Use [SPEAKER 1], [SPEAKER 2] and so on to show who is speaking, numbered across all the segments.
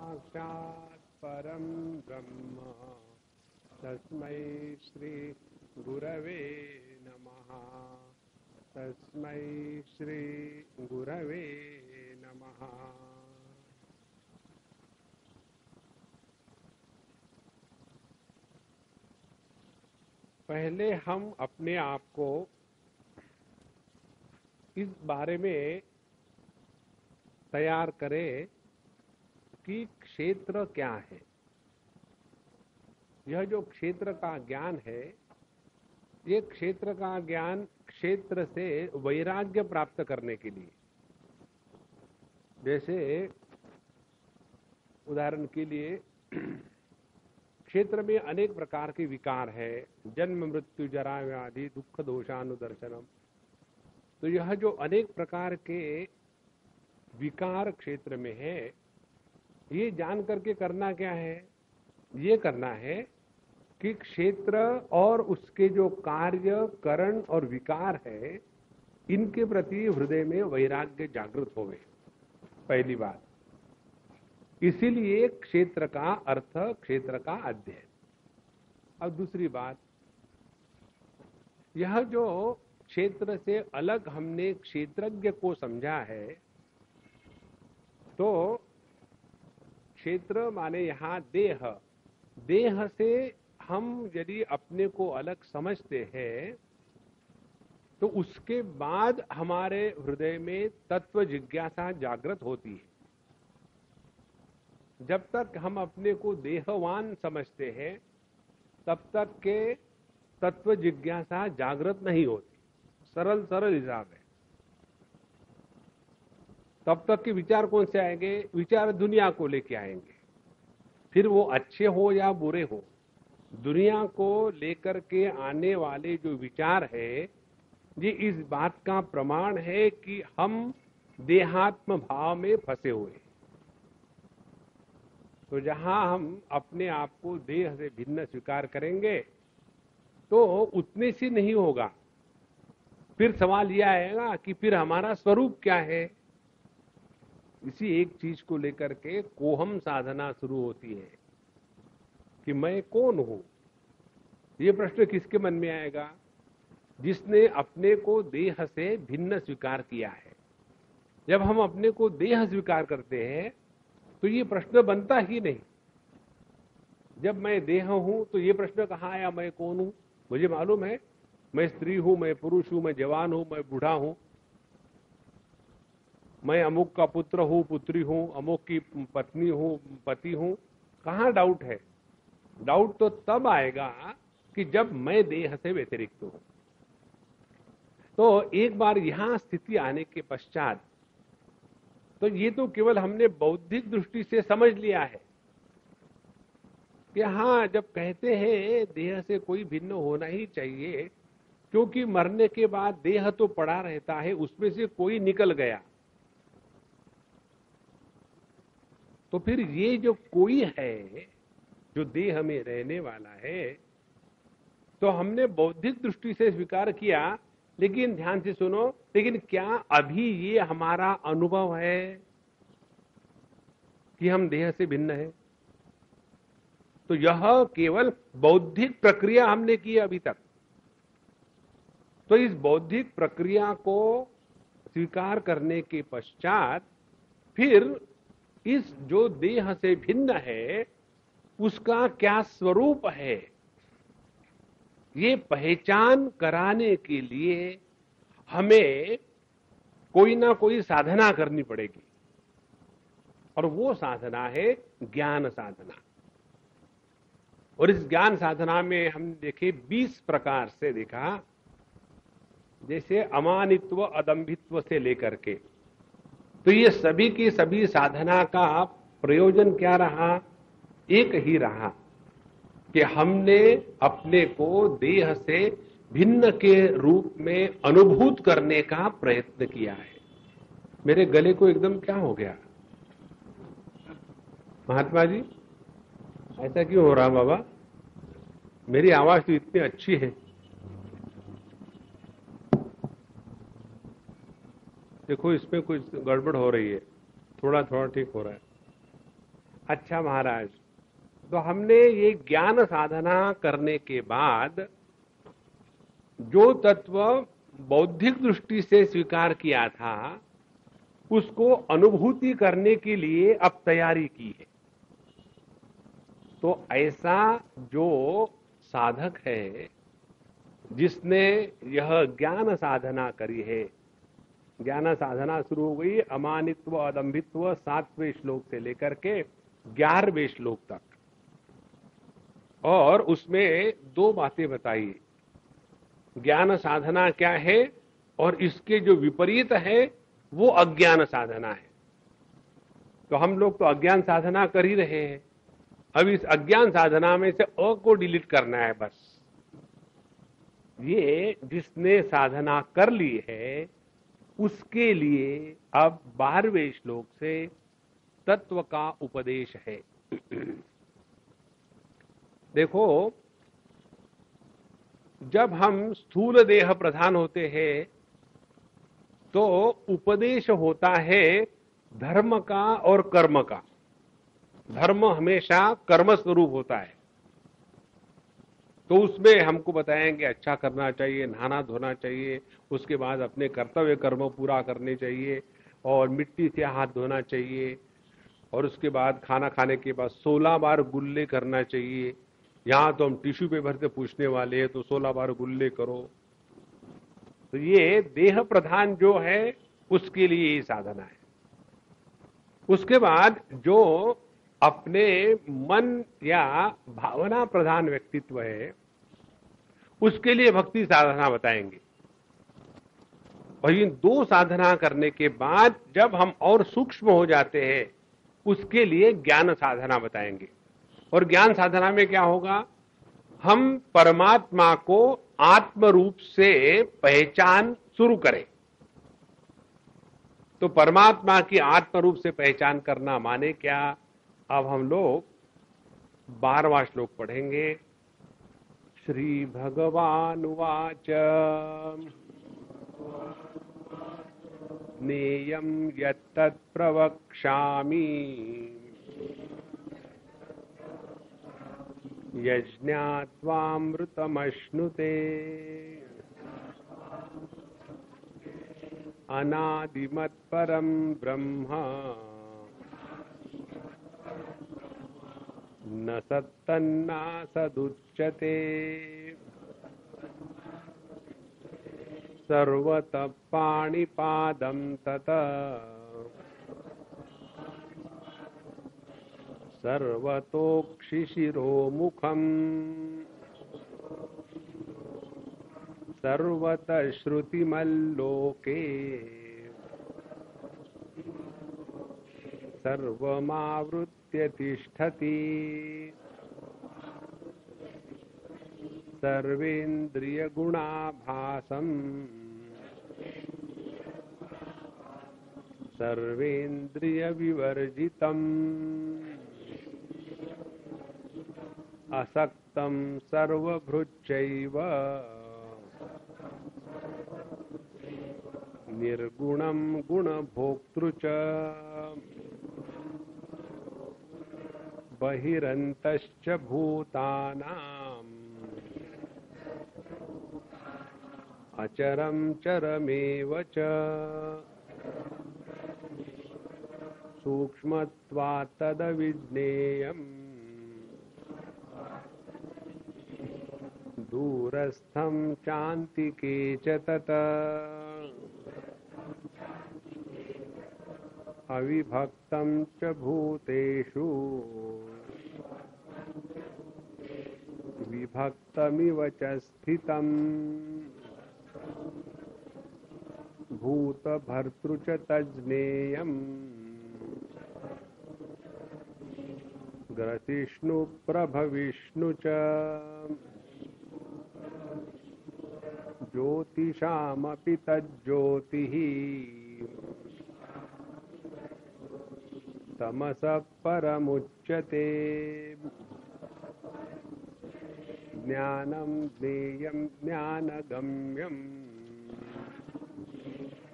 [SPEAKER 1] साक्षात् परं ब्रह्म तस्मै श्री गुरवे नमः। तस्मै श्री गुरवे नमः। पहले हम अपने आप को इस बारे में तैयार करें कि क्षेत्र क्या है। यह जो क्षेत्र का ज्ञान है, ये क्षेत्र का ज्ञान क्षेत्र से वैराग्य प्राप्त करने के लिए, जैसे उदाहरण के लिए क्षेत्र में अनेक प्रकार के विकार है, जन्म मृत्यु जरा व्याधि दुख दोषानुदर्शनम। तो यह जो अनेक प्रकार के विकार क्षेत्र में है, ये जान करके करना क्या है? ये करना है कि क्षेत्र और उसके जो कार्य करण और विकार है, इनके प्रति हृदय में वैराग्य जागृत होवे, पहली बात। इसीलिए क्षेत्र का अर्थ, क्षेत्र का अध्ययन। अब दूसरी बात, यह जो क्षेत्र से अलग हमने क्षेत्रज्ञ को समझा है, तो क्षेत्र माने यहां देह। देह से हम यदि अपने को अलग समझते हैं तो उसके बाद हमारे हृदय में तत्व जिज्ञासा जागृत होती है। जब तक हम अपने को देहवान समझते हैं तब तक के तत्व जिज्ञासा जागृत नहीं होती। सरल सरल हिसाब है। तब तक के विचार कौन से आएंगे? विचार दुनिया को लेके आएंगे, फिर वो अच्छे हो या बुरे हो। दुनिया को लेकर के आने वाले जो विचार है, ये इस बात का प्रमाण है कि हम देहात्म भाव में फंसे हुए। तो जहां हम अपने आप को देह से भिन्न स्वीकार करेंगे तो उतने से नहीं होगा। फिर सवाल यह आएगा कि फिर हमारा स्वरूप क्या है। इसी एक चीज को लेकर के कोहम साधना शुरू होती है कि मैं कौन हूं। ये प्रश्न किसके मन में आएगा? जिसने अपने को देह से भिन्न स्वीकार किया है। जब हम अपने को देह स्वीकार करते हैं तो ये प्रश्न बनता ही नहीं। जब मैं देह हूं तो ये प्रश्न कहां आया? मैं कौन हूं? मुझे मालूम है मैं स्त्री हूं, मैं पुरुष हूं, मैं जवान हूं, मैं बूढ़ा हूं, मैं अमुक का पुत्र हूं, पुत्री हूं, अमुक की पत्नी हूं, पति हूं। कहां डाउट है? डाउट तो तब आएगा कि जब मैं देह से व्यतिरिक्त हूं। तो एक बार यहां स्थिति आने के पश्चात, तो ये तो केवल हमने बौद्धिक दृष्टि से समझ लिया है कि हाँ, जब कहते हैं देह से कोई भिन्न होना ही चाहिए, क्योंकि मरने के बाद देह तो पड़ा रहता है, उसमें से कोई निकल गया। तो फिर ये जो कोई है जो देह में रहने वाला है, तो हमने बौद्धिक दृष्टि से स्वीकार किया। लेकिन ध्यान से सुनो, लेकिन क्या अभी ये हमारा अनुभव है कि हम देह से भिन्न है? तो यह केवल बौद्धिक प्रक्रिया हमने की अभी तक। तो इस बौद्धिक प्रक्रिया को स्वीकार करने के पश्चात फिर इस जो देह से भिन्न है उसका क्या स्वरूप है, ये पहचान कराने के लिए हमें कोई ना कोई साधना करनी पड़ेगी। और वो साधना है ज्ञान साधना। और इस ज्ञान साधना में हम देखे 20 प्रकार से देखा, जैसे अमानित्व अदंभित्व से लेकर के। तो ये सभी की सभी साधना का प्रयोजन क्या रहा? एक ही रहा कि हमने अपने को देह से भिन्न के रूप में अनुभूत करने का प्रयत्न किया है। मेरे गले को एकदम क्या हो गया महात्मा जी? ऐसा क्यों हो रहा बाबा? मेरी आवाज तो इतनी अच्छी है। देखो इसमें कुछ गड़बड़ हो रही है, थोड़ा थोड़ा ठीक हो रहा है। अच्छा महाराज, तो हमने ये ज्ञान साधना करने के बाद जो तत्व बौद्धिक दृष्टि से स्वीकार किया था उसको अनुभूति करने के लिए अब तैयारी की है। तो ऐसा जो साधक है जिसने यह ज्ञान साधना करी है, ज्ञान साधना शुरू हो गई अमानित्व अदंभित्व 7वें श्लोक से लेकर के 11वें श्लोक तक, और उसमें दो बातें बताई। ज्ञान साधना क्या है और इसके जो विपरीत है वो अज्ञान साधना है। तो हम लोग तो अज्ञान साधना कर ही रहे हैं। अब इस अज्ञान साधना में से अ को डिलीट करना है बस। ये जिसने साधना कर ली है उसके लिए अब 12वें श्लोक से तत्व का उपदेश है। देखो, जब हम स्थूल देह प्रधान होते हैं तो उपदेश होता है धर्म का और कर्म का। धर्म हमेशा कर्म स्वरूप होता है, तो उसमें हमको बताएंगे अच्छा करना चाहिए, नहाना धोना चाहिए, उसके बाद अपने कर्तव्य कर्म पूरा करने चाहिए और मिट्टी से हाथ धोना चाहिए, और उसके बाद खाना खाने के बाद 16 बार गुल्ले करना चाहिए। यहां तो हम टिश्यू पेपर से पूछने वाले हैं, तो 16 बार गुल्ले करो। तो ये देह प्रधान जो है उसके लिए ये साधना है। उसके बाद जो अपने मन या भावना प्रधान व्यक्तित्व है उसके लिए भक्ति साधना बताएंगे। और इन दो साधना करने के बाद जब हम और सूक्ष्म हो जाते हैं उसके लिए ज्ञान साधना बताएंगे। और ज्ञान साधना में क्या होगा, हम परमात्मा को आत्म रूप से पहचान शुरू करें। तो परमात्मा की आत्म रूप से पहचान करना माने क्या, अब हम लोग 12वां श्लोक पढ़ेंगे। श्री भगवान उवाच ज्ञेयं यत्तत् प्रवक्ष्यामि यज्ञात्वामृतमश्नुते अनादिमत्परं ब्रह्म न सत्तन्नासदुच्यते सर्वतः पाणिपादं ततः सर्वतोक्षिशिरोमुखम् सर्वतः श्रुतिमल्लोके सर्वमावृत्य तिष्ठति सर्वेन्द्रियगुणाभासम् सर्वेन्द्रियविवर्जितम् असक्तं सर्वभृच्चैव निर्गुणं गुणभोक्तृ च बहिरन्तश्च भूतानाम् अचरं चरमेव च सूक्ष्मत्वात् तदविज्ञेयम् दूरस्थं चान्तिके च तत् अविभक्तं च भूतेषु विभक्तमिव च स्थितम् भूतभर्तृ च तज्ज्ञेयम् ग्रसिष्णु प्रभविष्णु च ज्योतिषामपि तज्ज्योतिः तमसः परमुच्यते ज्ञानं ज्ञेयं ज्ञानगम्यम्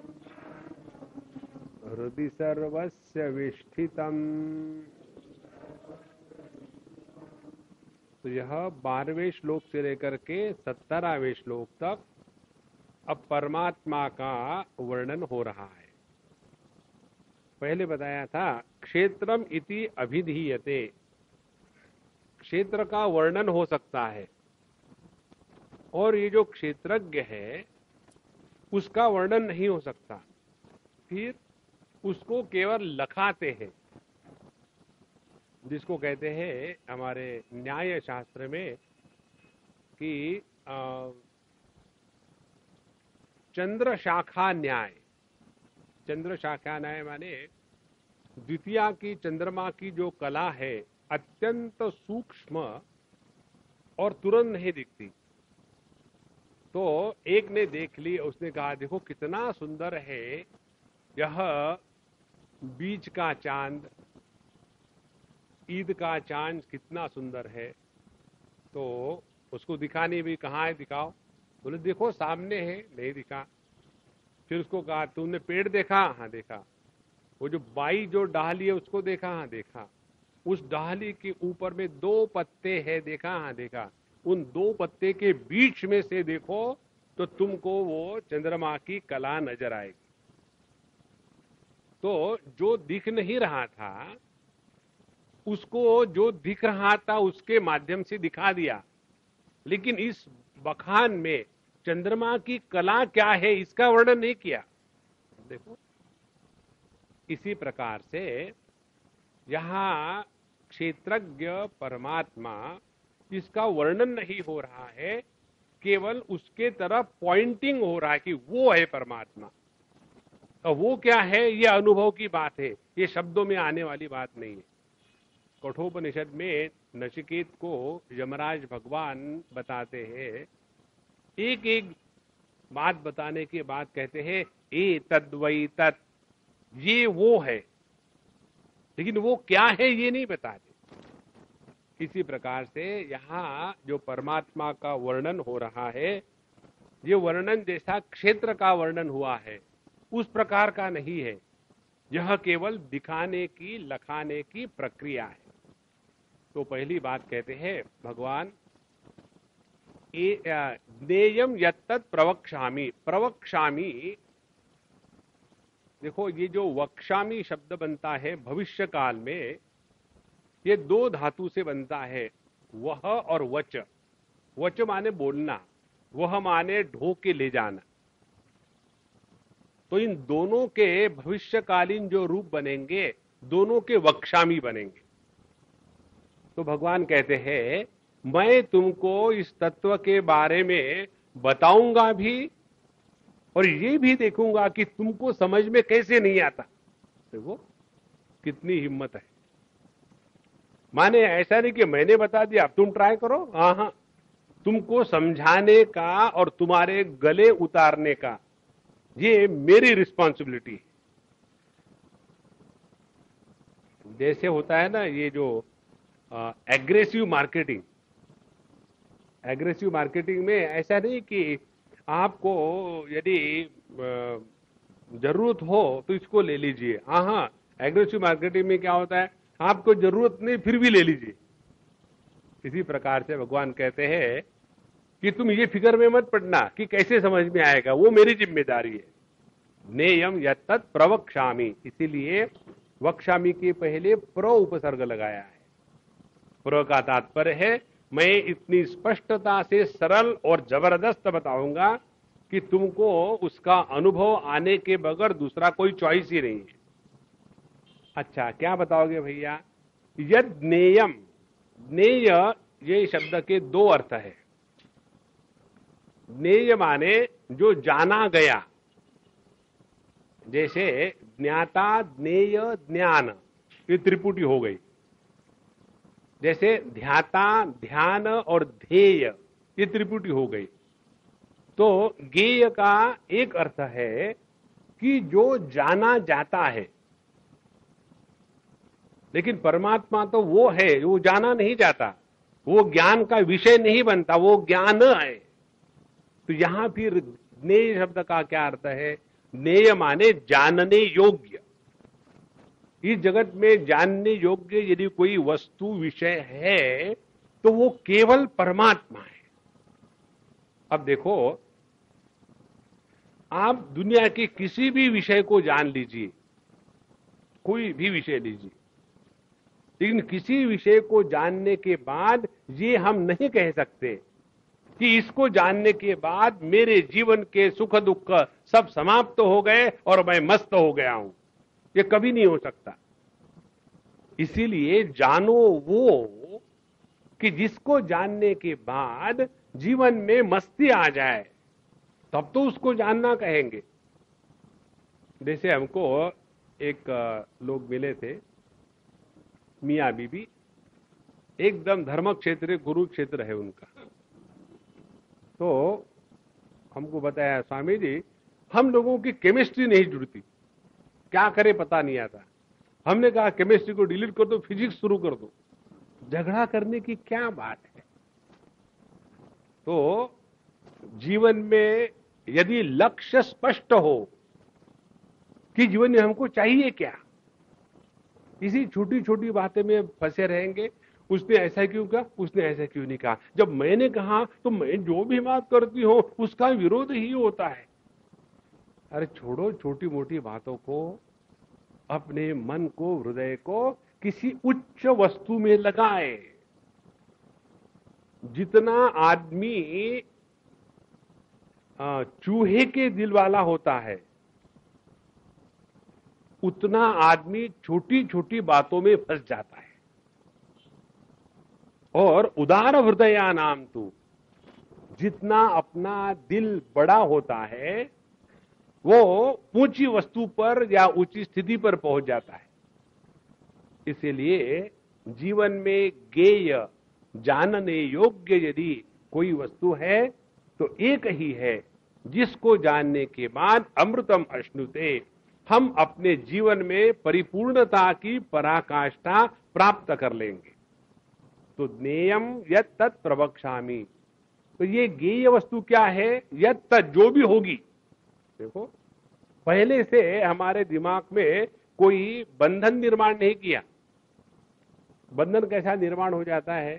[SPEAKER 1] हृदि सर्वस्य विष्ठितम् तो यह 12वें श्लोक से लेकर के 17वें श्लोक तक अब परमात्मा का वर्णन हो रहा है। पहले बताया था क्षेत्रम इति अभिधीयते, क्षेत्र का वर्णन हो सकता है, और ये जो क्षेत्रज्ञ है उसका वर्णन नहीं हो सकता, फिर उसको केवल लखाते हैं, जिसको कहते हैं हमारे न्याय शास्त्र में कि चंद्र शाखा न्याय। चंद्र शाखा न्याय माने द्वितीया की चंद्रमा की जो कला है अत्यंत सूक्ष्म और तुरंत नहीं दिखती। तो एक ने देख ली, उसने कहा देखो कितना सुंदर है यह बीच का चांद, ईद का चांद कितना सुंदर है। तो उसको दिखाने भी, कहाँ है दिखाओ, बोले देखो सामने है, नहीं दिखा। फिर उसको कहा तुमने पेड़ देखा, हाँ देखा। वो जो बाई जो डाली है उसको देखा, हाँ देखा। उस डाली के ऊपर में 2 पत्ते है, देखा, हाँ देखा। उन 2 पत्ते के बीच में से देखो तो तुमको वो चंद्रमा की कला नजर आएगी। तो जो दिख नहीं रहा था उसको जो दिख रहा था उसके माध्यम से दिखा दिया, लेकिन इस बखान में चंद्रमा की कला क्या है इसका वर्णन नहीं किया। देखो इसी प्रकार से यहां क्षेत्रज्ञ परमात्मा, इसका वर्णन नहीं हो रहा है, केवल उसके तरफ पॉइंटिंग हो रहा है कि वो है परमात्मा। और वो क्या है ये अनुभव की बात है, ये शब्दों में आने वाली बात नहीं है। कठोपनिषद में नचिकेत को यमराज भगवान बताते हैं, एक एक बात बताने के बाद कहते हैं ए तद्वै तत्, ये वो है, लेकिन वो क्या है ये नहीं बताते। इसी प्रकार से यहां जो परमात्मा का वर्णन हो रहा है, ये वर्णन जैसा क्षेत्र का वर्णन हुआ है उस प्रकार का नहीं है, यह केवल दिखाने की, लखाने की प्रक्रिया है। तो पहली बात कहते हैं भगवान ज्ञेयम यत्तत् प्रवक्ष्यामि। प्रवक्ष्यामि, देखो ये जो वक्ष्यामि शब्द बनता है भविष्य काल में, ये 2 धातु से बनता है, वह और वच। वच माने बोलना, वह माने ढो के ले जाना। तो इन दोनों के भविष्यकालीन जो रूप बनेंगे, दोनों के वक्ष्यामि बनेंगे। तो भगवान कहते हैं मैं तुमको इस तत्व के बारे में बताऊंगा भी, और ये भी देखूंगा कि तुमको समझ में कैसे नहीं आता। देखो कितनी हिम्मत है। माने ऐसा नहीं कि मैंने बता दिया अब तुम ट्राई करो, हाँ, तुमको समझाने का और तुम्हारे गले उतारने का ये मेरी रिस्पॉन्सिबिलिटी है। जैसे होता है ना ये जो एग्रेसिव मार्केटिंग, एग्रेसिव मार्केटिंग में ऐसा नहीं कि आपको यदि जरूरत हो तो इसको ले लीजिए, हाँ, एग्रेसिव मार्केटिंग में क्या होता है, आपको जरूरत नहीं फिर भी ले लीजिए। इसी प्रकार से भगवान कहते हैं कि तुम ये फिक्र में मत पड़ना कि कैसे समझ में आएगा, वो मेरी जिम्मेदारी है। नेयम यत्तत् प्रवक्ष्यामि, इसीलिए वक्ष्यामि के पहले प्र उपसर्ग लगाया है। प्र का तात्पर्य है मैं इतनी स्पष्टता से सरल और जबरदस्त बताऊंगा कि तुमको उसका अनुभव आने के बगैर दूसरा कोई चॉइस ही नहीं है। अच्छा क्या बताओगे भैया? यद ज्ञेयम, ज्ञेय ये शब्द के 2 अर्थ है। ज्ञेय माने जो जाना गया, जैसे ज्ञाता, ज्ञेय, ज्ञान, ये त्रिपुटी हो गई। जैसे ध्याता, ध्यान और ध्येय, ये त्रिपुटी हो गई। तो ज्ञेय का एक अर्थ है कि जो जाना जाता है, लेकिन परमात्मा तो वो है वो जाना नहीं जाता, वो ज्ञान का विषय नहीं बनता, वो ज्ञान है। तो यहां फिर ज्ञेय शब्द का क्या अर्थ है? ज्ञेय माने जानने योग्य। इस जगत में जानने योग्य यदि कोई वस्तु विषय है तो वो केवल परमात्मा है। अब देखो, आप दुनिया के किसी भी विषय को जान लीजिए, कोई भी विषय लीजिए, लेकिन किसी विषय को जानने के बाद ये हम नहीं कह सकते कि इसको जानने के बाद मेरे जीवन के सुख दुख सब समाप्त हो गए और मैं मस्त हो गया हूं। ये कभी नहीं हो सकता। इसीलिए जानो वो कि जिसको जानने के बाद जीवन में मस्ती आ जाए, तब तो उसको जानना कहेंगे। जैसे हमको एक लोग मिले थे, मियां बीबी, एकदम धर्म क्षेत्र गुरु क्षेत्र है उनका। तो हमको बताया, स्वामी जी हम लोगों की केमिस्ट्री नहीं जुड़ती, क्या करे पता नहीं आता। हमने कहा केमिस्ट्री को डिलीट कर दो, फिजिक्स शुरू कर दो। झगड़ा करने की क्या बात है। तो जीवन में यदि लक्ष्य स्पष्ट हो कि जीवन में हमको चाहिए क्या, इसी छोटी छोटी बातें में फंसे रहेंगे। उसने ऐसा क्यों कहा, उसने ऐसा क्यों नहीं कहा, जब मैंने कहा तो मैं जो भी बात करती हूं उसका विरोध ही होता है। अरे छोड़ो छोटी मोटी बातों को, अपने मन को, हृदय को किसी उच्च वस्तु में लगाए। जितना आदमी चूहे के दिल वाला होता है, उतना आदमी छोटी छोटी बातों में फंस जाता है। और उदार हृदया नाम तो, जितना अपना दिल बड़ा होता है वो ऊंची वस्तु पर या ऊंची स्थिति पर पहुंच जाता है। इसलिए जीवन में गेय, जानने योग्य यदि कोई वस्तु है तो एक ही है, जिसको जानने के बाद अमृतम अश्नुते, हम अपने जीवन में परिपूर्णता की पराकाष्ठा प्राप्त कर लेंगे। तो ज्ञेयम यत् तत् प्रवक्ष्यामि, तो ये गेय वस्तु क्या है, यत् तत् जो भी होगी। देखो, पहले से हमारे दिमाग में कोई बंधन निर्माण नहीं किया। बंधन कैसा निर्माण हो जाता है,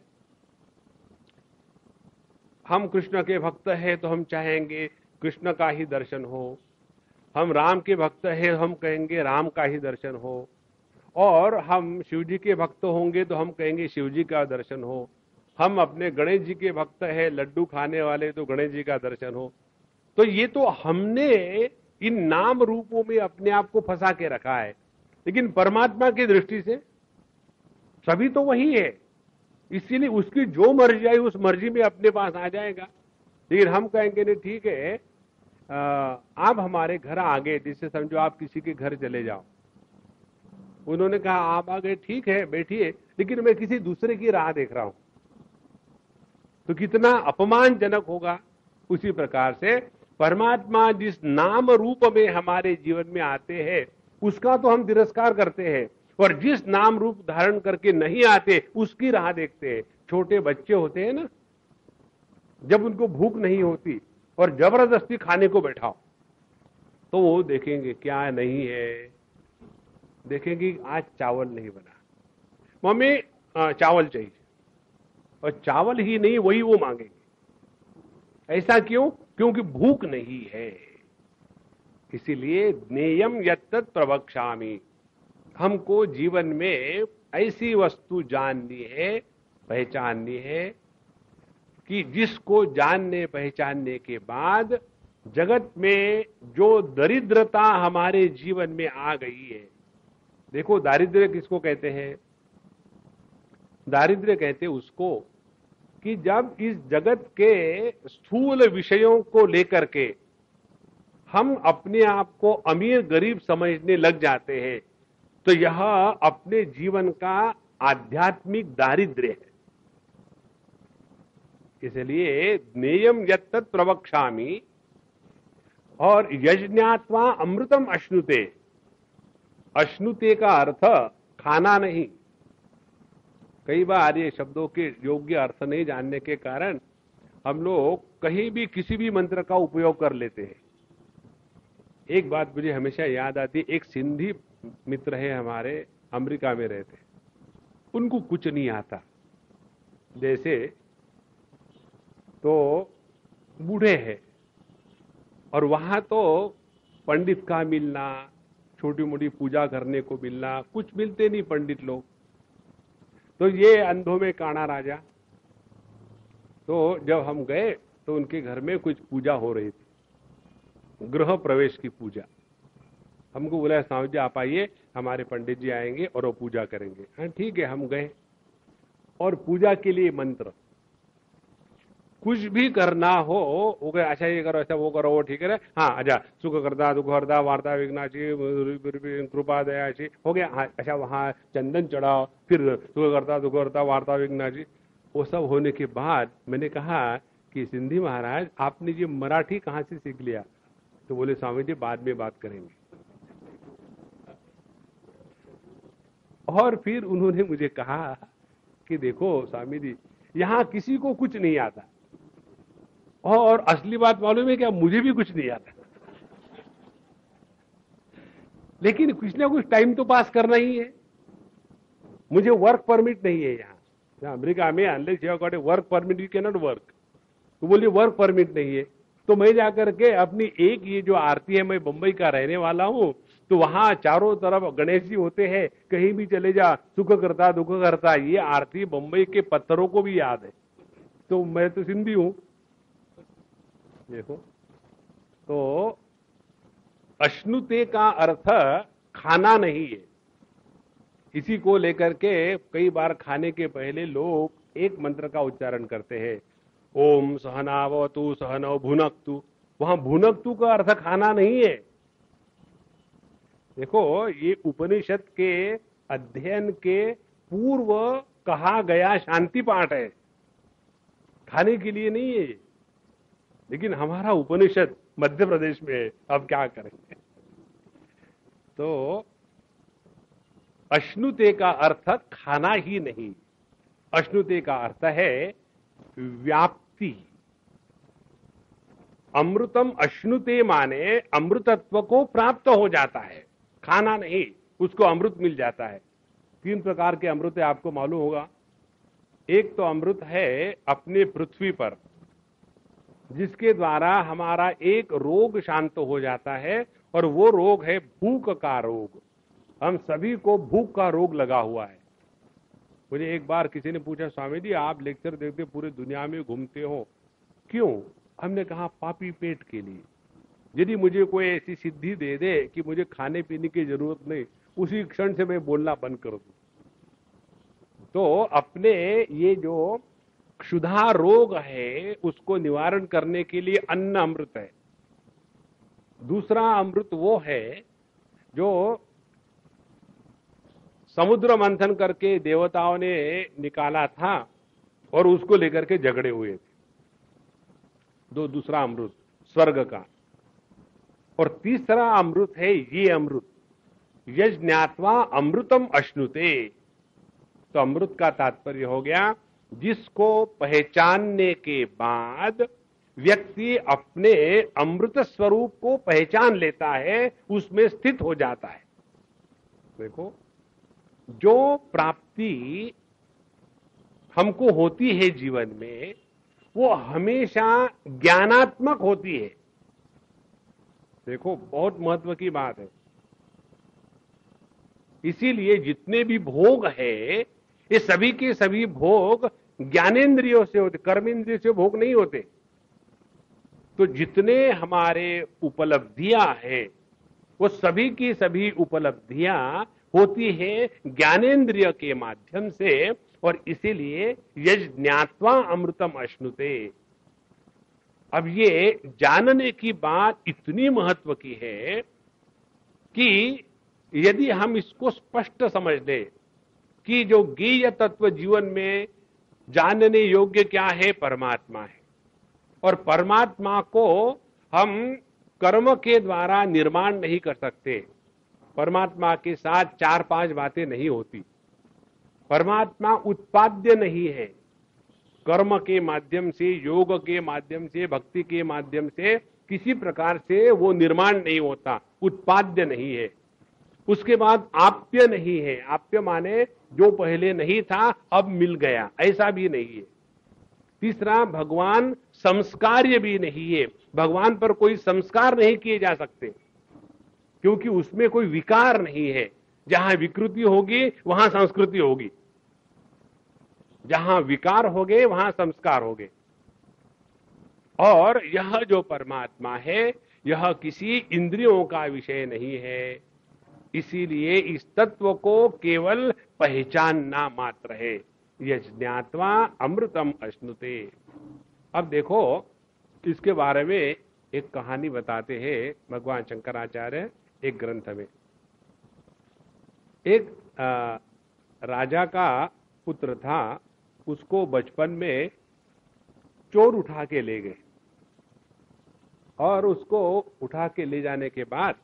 [SPEAKER 1] हम कृष्ण के भक्त हैं तो हम चाहेंगे कृष्ण का ही दर्शन हो, हम राम के भक्त हैं हम कहेंगे राम का ही दर्शन हो, और हम शिव जी के भक्त होंगे तो हम कहेंगे शिव जी का दर्शन हो, हम अपने गणेश जी के भक्त हैं, लड्डू खाने वाले तो गणेश जी का दर्शन हो। तो ये तो हमने इन नाम रूपों में अपने आप को फंसा के रखा है। लेकिन परमात्मा की दृष्टि से सभी तो वही है, इसीलिए उसकी जो मर्जी आई उस मर्जी में अपने पास आ जाएगा। लेकिन हम कहेंगे नहीं ठीक है, आप हमारे घर आ गए, जिससे समझो आप किसी के घर चले जाओ, उन्होंने कहा आप आ गए, ठीक है बैठिए, लेकिन मैं किसी दूसरे की राह देख रहा हूं, तो कितना अपमानजनक होगा। उसी प्रकार से परमात्मा जिस नाम रूप में हमारे जीवन में आते हैं उसका तो हम तिरस्कार करते हैं, और जिस नाम रूप धारण करके नहीं आते उसकी राह देखते हैं। छोटे बच्चे होते हैं ना, जब उनको भूख नहीं होती और जबरदस्ती खाने को बैठाओ तो वो देखेंगे क्या नहीं है, देखेंगे आज चावल नहीं बना, मम्मी चावल चाहिए, और चावल ही नहीं वही वो मांगेंगे। ऐसा क्यों? क्योंकि भूख नहीं है। इसीलिए ज्ञेयम यत्तत् प्रवक्ष्यामि, हमको जीवन में ऐसी वस्तु जाननी है, पहचाननी है कि जिसको जानने पहचानने के बाद जगत में जो दरिद्रता हमारे जीवन में आ गई है। देखो, दारिद्र्य किसको कहते हैं? दारिद्र्य कहते उसको कि जब इस जगत के स्थूल विषयों को लेकर के हम अपने आप को अमीर गरीब समझने लग जाते हैं, तो यह अपने जीवन का आध्यात्मिक दारिद्र्य है। इसलिए ज्ञेयम यत्तत् प्रवक्ष्यामि, और यज्ञात्वा अमृतम अश्नुते। अश्नुते का अर्थ खाना नहीं। कई बार ये शब्दों के योग्य अर्थ नहीं जानने के कारण हम लोग कहीं भी किसी भी मंत्र का उपयोग कर लेते हैं। एक बात मुझे हमेशा याद आती है, एक सिंधी मित्र है हमारे, अमेरिका में रहते, उनको कुछ नहीं आता, जैसे तो बूढ़े हैं और वहां तो पंडित का मिलना, छोटी मोटी पूजा करने को मिलना, कुछ मिलते नहीं पंडित लोग। तो ये अंधों में काना राजा। तो जब हम गए तो उनके घर में कुछ पूजा हो रही थी, गृह प्रवेश की पूजा। हमको बोला स्वामी जी आप आइए, हमारे पंडित जी आएंगे और वो पूजा करेंगे। हाँ ठीक है, हम गए और पूजा के लिए मंत्र, कुछ भी करना हो वो कहे अच्छा ये करो, अच्छा वो करो, वो ठीक है, हाँ अच्छा सुख करता दुख हरता वार्ता विघ्नाची कृपा दयाची हो गया, हाँ अच्छा वहां चंदन चढ़ाओ, फिर सुख करता दुख हरता वार्ता विघ्नाची। वो सब होने के बाद मैंने कहा कि सिंधी महाराज आपने ये मराठी कहाँ से सीख लिया? तो बोले स्वामी जी बाद में बात करेंगे। और फिर उन्होंने मुझे कहा कि देखो स्वामी जी यहां किसी को कुछ नहीं आता, और असली बात मालूम है क्या, मुझे भी कुछ नहीं आता, लेकिन कुछ ना कुछ टाइम तो पास करना ही है। मुझे वर्क परमिट नहीं है यहाँ अमेरिका में, unless you got a work permit you can not work. तो बोलिए वर्क परमिट नहीं है, तो मैं जाकर के अपनी एक ये जो आरती है, मैं बंबई का रहने वाला हूं, तो वहां चारों तरफ गणेश जी होते हैं, कहीं भी चले जा सुख करता दुख करता, ये आरती बंबई के पत्थरों को भी याद है। तो मैं तो सिंधी हूं देखो। तो अश्नुते का अर्थ खाना नहीं है। इसी को लेकर के कई बार खाने के पहले लोग एक मंत्र का उच्चारण करते हैं, ओम सहनावतु सहनौ भुनक्तु। वहां भुनक्तु का अर्थ खाना नहीं है। देखो ये उपनिषद के अध्ययन के पूर्व कहा गया शांति पाठ है, खाने के लिए नहीं है। लेकिन हमारा उपनिषद मध्य प्रदेश में है, अब क्या करेंगे। तो अश्नुते का अर्थ खाना ही नहीं, अश्नुते का अर्थ है व्याप्ति। अमृतम अश्नुते माने अमृतत्व को प्राप्त हो जाता है, खाना नहीं, उसको अमृत मिल जाता है। 3 प्रकार के अमृत आपको मालूम होगा। एक तो अमृत है अपने पृथ्वी पर, जिसके द्वारा हमारा एक रोग शांत हो जाता है, और वो रोग है भूख का रोग। हम सभी को भूख का रोग लगा हुआ है। मुझे एक बार किसी ने पूछा, स्वामी जी आप लेक्चर देते पूरे दुनिया में घूमते हो, क्यों? हमने कहा पापी पेट के लिए। यदि मुझे कोई ऐसी सिद्धि दे दे कि मुझे खाने पीने की जरूरत नहीं, उसी क्षण से मैं बोलना बंद कर दूं। तो अपने ये जो क्षुधा रोग है उसको निवारण करने के लिए अन्न अमृत है। दूसरा अमृत वो है जो समुद्र मंथन करके देवताओं ने निकाला था और उसको लेकर के झगड़े हुए थे। दूसरा अमृत स्वर्ग का। और तीसरा अमृत है ये अमृत, यज्ञात्वा अमृतम अश्नुते। तो अमृत का तात्पर्य हो गया जिसको पहचानने के बाद व्यक्ति अपने अमृत स्वरूप को पहचान लेता है, उसमें स्थित हो जाता है। देखो जो प्राप्ति हमको होती है जीवन में वो हमेशा ज्ञानात्मक होती है। देखो बहुत महत्व की बात है। इसीलिए जितने भी भोग है ये सभी के सभी भोग ज्ञानेंद्रियों से होते, कर्मेंद्रियों से भोग नहीं होते। तो जितने हमारे उपलब्धियां हैं वो सभी की सभी उपलब्धियां होती है ज्ञानेंद्रिय के माध्यम से, और इसीलिए यज्ञात्वा अमृतम अश्नुते। अब ये जानने की बात इतनी महत्व की है कि यदि हम इसको स्पष्ट समझ लें कि जो ज्ञेय तत्व जीवन में जानने योग्य क्या है, परमात्मा है, और परमात्मा को हम कर्म के द्वारा निर्माण नहीं कर सकते। परमात्मा के साथ 4-5 बातें नहीं होती। परमात्मा उत्पाद्य नहीं है। कर्म के माध्यम से, योग के माध्यम से, भक्ति के माध्यम से किसी प्रकार से वो निर्माण नहीं होता, उत्पाद्य नहीं है। उसके बाद आप्य नहीं है, आप्य माने जो पहले नहीं था अब मिल गया, ऐसा भी नहीं है। तीसरा, भगवान संस्कार्य भी नहीं है, भगवान पर कोई संस्कार नहीं किए जा सकते, क्योंकि उसमें कोई विकार नहीं है। जहां विकृति होगी वहां संस्कृति होगी, जहां विकार होगे वहां संस्कार होगे। और यह जो परमात्मा है यह किसी इंद्रियों का विषय नहीं है, इसीलिए इस तत्व को केवल पहचानना मात्र है। यज्ञात्वा अमृतम अश्नुते। अब देखो, इसके बारे में एक कहानी बताते हैं भगवान शंकराचार्य एक ग्रंथ में। एक राजा का पुत्र था, उसको बचपन में चोर उठा के ले गए और उसको उठा के ले जाने के बाद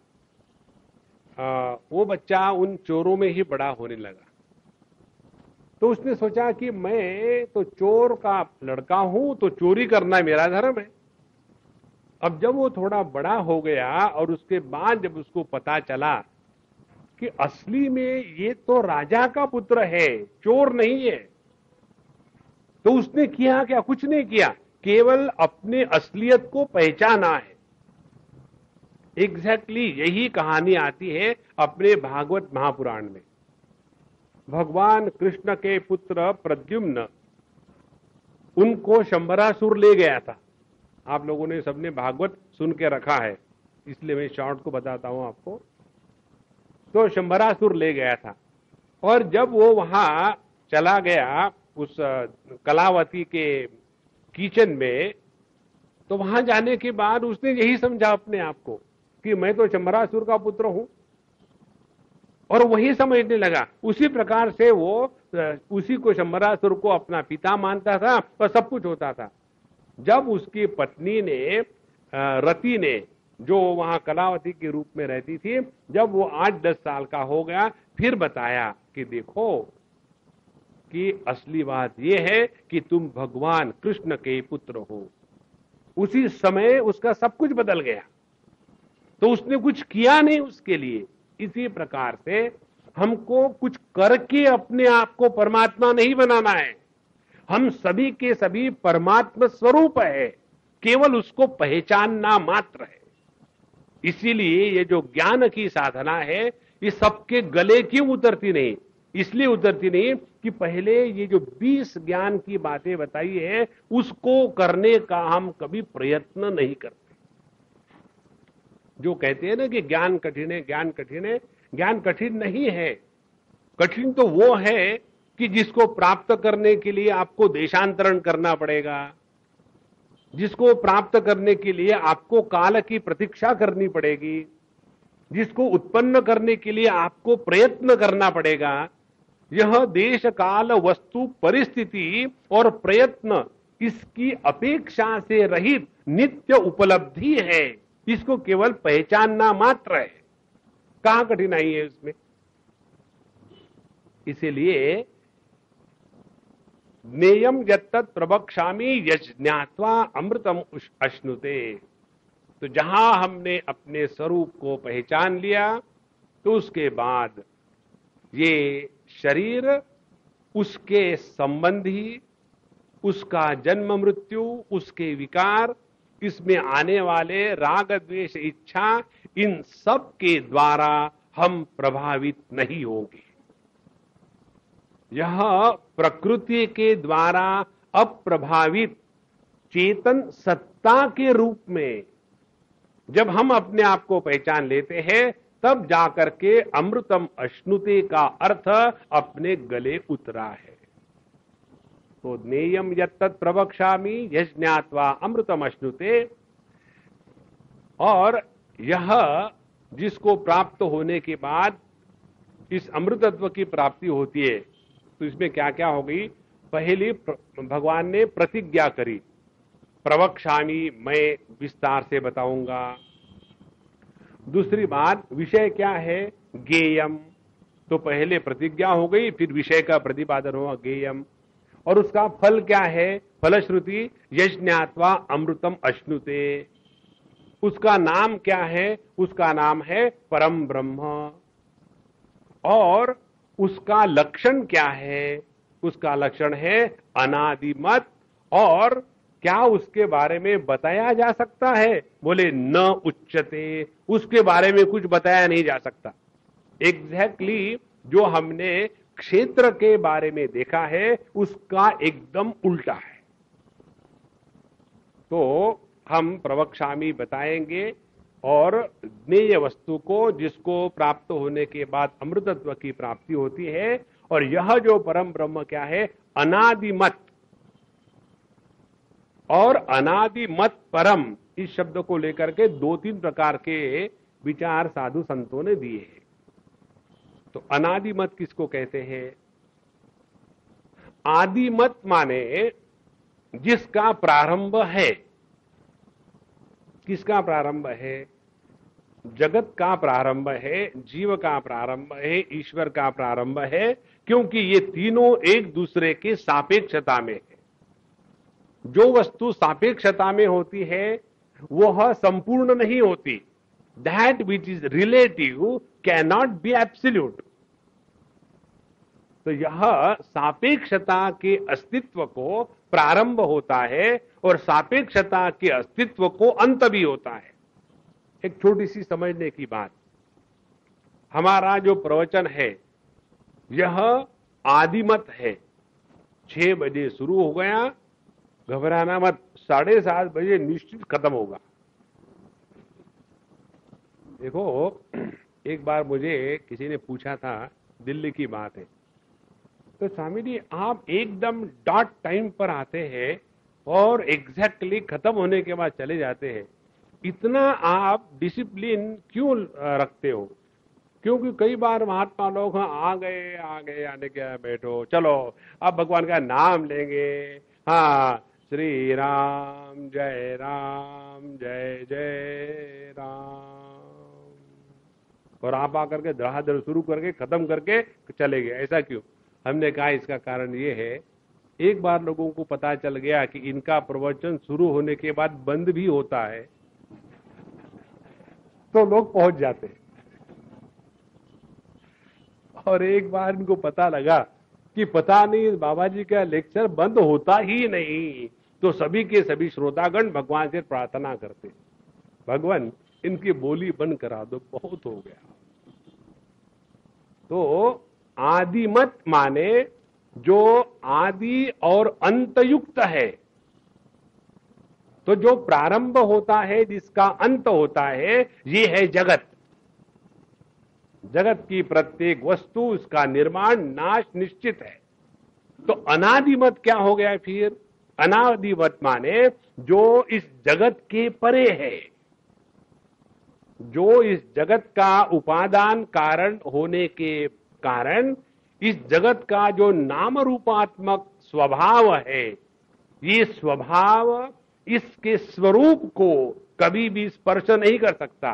[SPEAKER 1] वो बच्चा उन चोरों में ही बड़ा होने लगा। तो उसने सोचा कि मैं तो चोर का लड़का हूं, तो चोरी करना मेरा धर्म है। अब जब वो थोड़ा बड़ा हो गया और उसके बाद जब उसको पता चला कि असली में ये तो राजा का पुत्र है, चोर नहीं है, तो उसने किया क्या? कुछ नहीं किया, केवल अपने असलियत को पहचाना है। एग्जैक्टली यही कहानी आती है अपने भागवत महापुराण में। भगवान कृष्ण के पुत्र प्रद्युम्न, उनको शंबरासुर ले गया था। आप लोगों ने सबने भागवत सुन के रखा है, इसलिए मैं शॉर्ट को बताता हूं आपको। तो शंबरासुर ले गया था, और जब वो वहां चला गया उस कलावती के किचन में, तो वहां जाने के बाद उसने यही समझा अपने आप को कि मैं तो शंबरासुर का पुत्र हूं, और वही समझने लगा। उसी प्रकार से वो उसी को शंबरासुर को अपना पिता मानता था और सब कुछ होता था। जब उसकी पत्नी ने रति ने, जो वहां कलावती के रूप में रहती थी, जब वो 8-10 साल का हो गया, फिर बताया कि देखो कि असली बात यह है कि तुम भगवान कृष्ण के पुत्र हो। उसी समय उसका सब कुछ बदल गया। तो उसने कुछ किया नहीं उसके लिए। इसी प्रकार से हमको कुछ करके अपने आप को परमात्मा नहीं बनाना है। हम सभी के सभी परमात्मा स्वरूप है, केवल उसको पहचानना मात्र है। इसीलिए ये जो ज्ञान की साधना है, ये सबके गले क्यों उतरती नहीं? इसलिए उतरती नहीं कि पहले ये जो 20 ज्ञान की बातें बताई है, उसको करने का हम कभी प्रयत्न नहीं करते। जो कहते हैं ना कि ज्ञान कठिन है, ज्ञान कठिन है, ज्ञान कठिन नहीं है। कठिन तो वो है कि जिसको प्राप्त करने के लिए आपको देशांतरण करना पड़ेगा, जिसको प्राप्त करने के लिए आपको काल की प्रतीक्षा करनी पड़ेगी, जिसको उत्पन्न करने के लिए आपको प्रयत्न करना पड़ेगा। यह देश काल वस्तु परिस्थिति और प्रयत्न, इसकी अपेक्षा से रहित नित्य उपलब्धि है। इसको केवल पहचानना मात्र है। कहां कठिनाई है इसमें? इसीलिए ज्ञेयम यत्तत् प्रवक्ष्यामि यज्ञात्वा अमृतम अश्नुते। तो जहां हमने अपने स्वरूप को पहचान लिया, तो उसके बाद ये शरीर, उसके संबंधी, उसका जन्म मृत्यु, उसके विकार, इसमें आने वाले राग द्वेष इच्छा, इन सब के द्वारा हम प्रभावित नहीं होंगे। यह प्रकृति के द्वारा अप्रभावित चेतन सत्ता के रूप में जब हम अपने आप को पहचान लेते हैं, तब जाकर के अमृतम अश्नुते का अर्थ अपने गले उतरा है। तो ज्ञेयम यत्तत् प्रवक्ष्यामि यज्ञात्वा अमृतम अश्नुते। और यह जिसको प्राप्त होने के बाद इस अमृतत्व की प्राप्ति होती है, तो इसमें क्या क्या हो गई? पहली भगवान ने प्रतिज्ञा करी, प्रवक्ष्यामि, मैं विस्तार से बताऊंगा। दूसरी बात, विषय क्या है? ज्ञेयम। तो पहले प्रतिज्ञा हो गई, फिर विषय का प्रतिपादन हुआ, ज्ञेयम। और उसका फल क्या है? फलश्रुति यज्ञात्वा अमृतम अश्नुते। उसका नाम क्या है? उसका नाम है परम ब्रह्म। और उसका लक्षण क्या है? उसका लक्षण है अनादिमत। और क्या उसके बारे में बताया जा सकता है? बोले न उच्चते, उसके बारे में कुछ बताया नहीं जा सकता। एग्जैक्टली जो हमने क्षेत्र के बारे में देखा है उसका एकदम उल्टा है। तो हम प्रवक्ष्यामि बताएंगे, और ज्ञेय वस्तु को जिसको प्राप्त होने के बाद अमृतत्व की प्राप्ति होती है, और यह जो परम ब्रह्म क्या है? अनादिमत। और अनादिमत परम इस शब्द को लेकर के 2-3 प्रकार के विचार साधु संतों ने दिए हैं। तो अनादिमत किसको कहते हैं? आदिमत माने जिसका प्रारंभ है। किसका प्रारंभ है? जगत का प्रारंभ है, जीव का प्रारंभ है, ईश्वर का प्रारंभ है, क्योंकि ये तीनों एक दूसरे के सापेक्षता में है। जो वस्तु सापेक्षता में होती है वह संपूर्ण नहीं होती। That which is relative can not be absolute. तो यह सापेक्षता के अस्तित्व को प्रारंभ होता है और सापेक्षता के अस्तित्व को अंत भी होता है। एक छोटी सी समझने की बात, हमारा जो प्रवचन है यह आदिमत है। 6 बजे शुरू हो गया, घबराना मत, 7:30 बजे निश्चित खत्म होगा। देखो, एक बार मुझे किसी ने पूछा था, दिल्ली की बात है, तो स्वामी जी आप एकदम डॉट टाइम पर आते हैं और एग्जैक्टली खत्म होने के बाद चले जाते हैं, इतना आप डिसिप्लिन क्यों रखते हो? क्योंकि कई बार महात्मा लोग आ गए आने के बैठो, चलो अब भगवान का नाम लेंगे, हाँ श्री राम जय जय राम, और आप आकर के धड़ाधड़ शुरू करके खत्म करके चले गए। ऐसा क्यों? हमने कहा इसका कारण ये है, एक बार लोगों को पता चल गया कि इनका प्रवचन शुरू होने के बाद बंद भी होता है, तो लोग पहुंच जाते हैं। और एक बार इनको पता लगा कि पता नहीं बाबा जी का लेक्चर बंद होता ही नहीं, तो सभी के सभी श्रोतागण भगवान से प्रार्थना करते, भगवान इनकी बोली बंद करा दो, बहुत हो गया। तो आदिमत माने जो आदि और अंतयुक्त है। तो जो प्रारंभ होता है, जिसका अंत होता है, ये है जगत। जगत की प्रत्येक वस्तु, उसका निर्माण नाश निश्चित है। तो अनादिमत क्या हो गया फिर? अनादिमत माने जो इस जगत के परे है, जो इस जगत का उपादान कारण होने के कारण इस जगत का जो नाम रूपात्मक स्वभाव है, ये स्वभाव इसके स्वरूप को कभी भी स्पर्श नहीं कर सकता।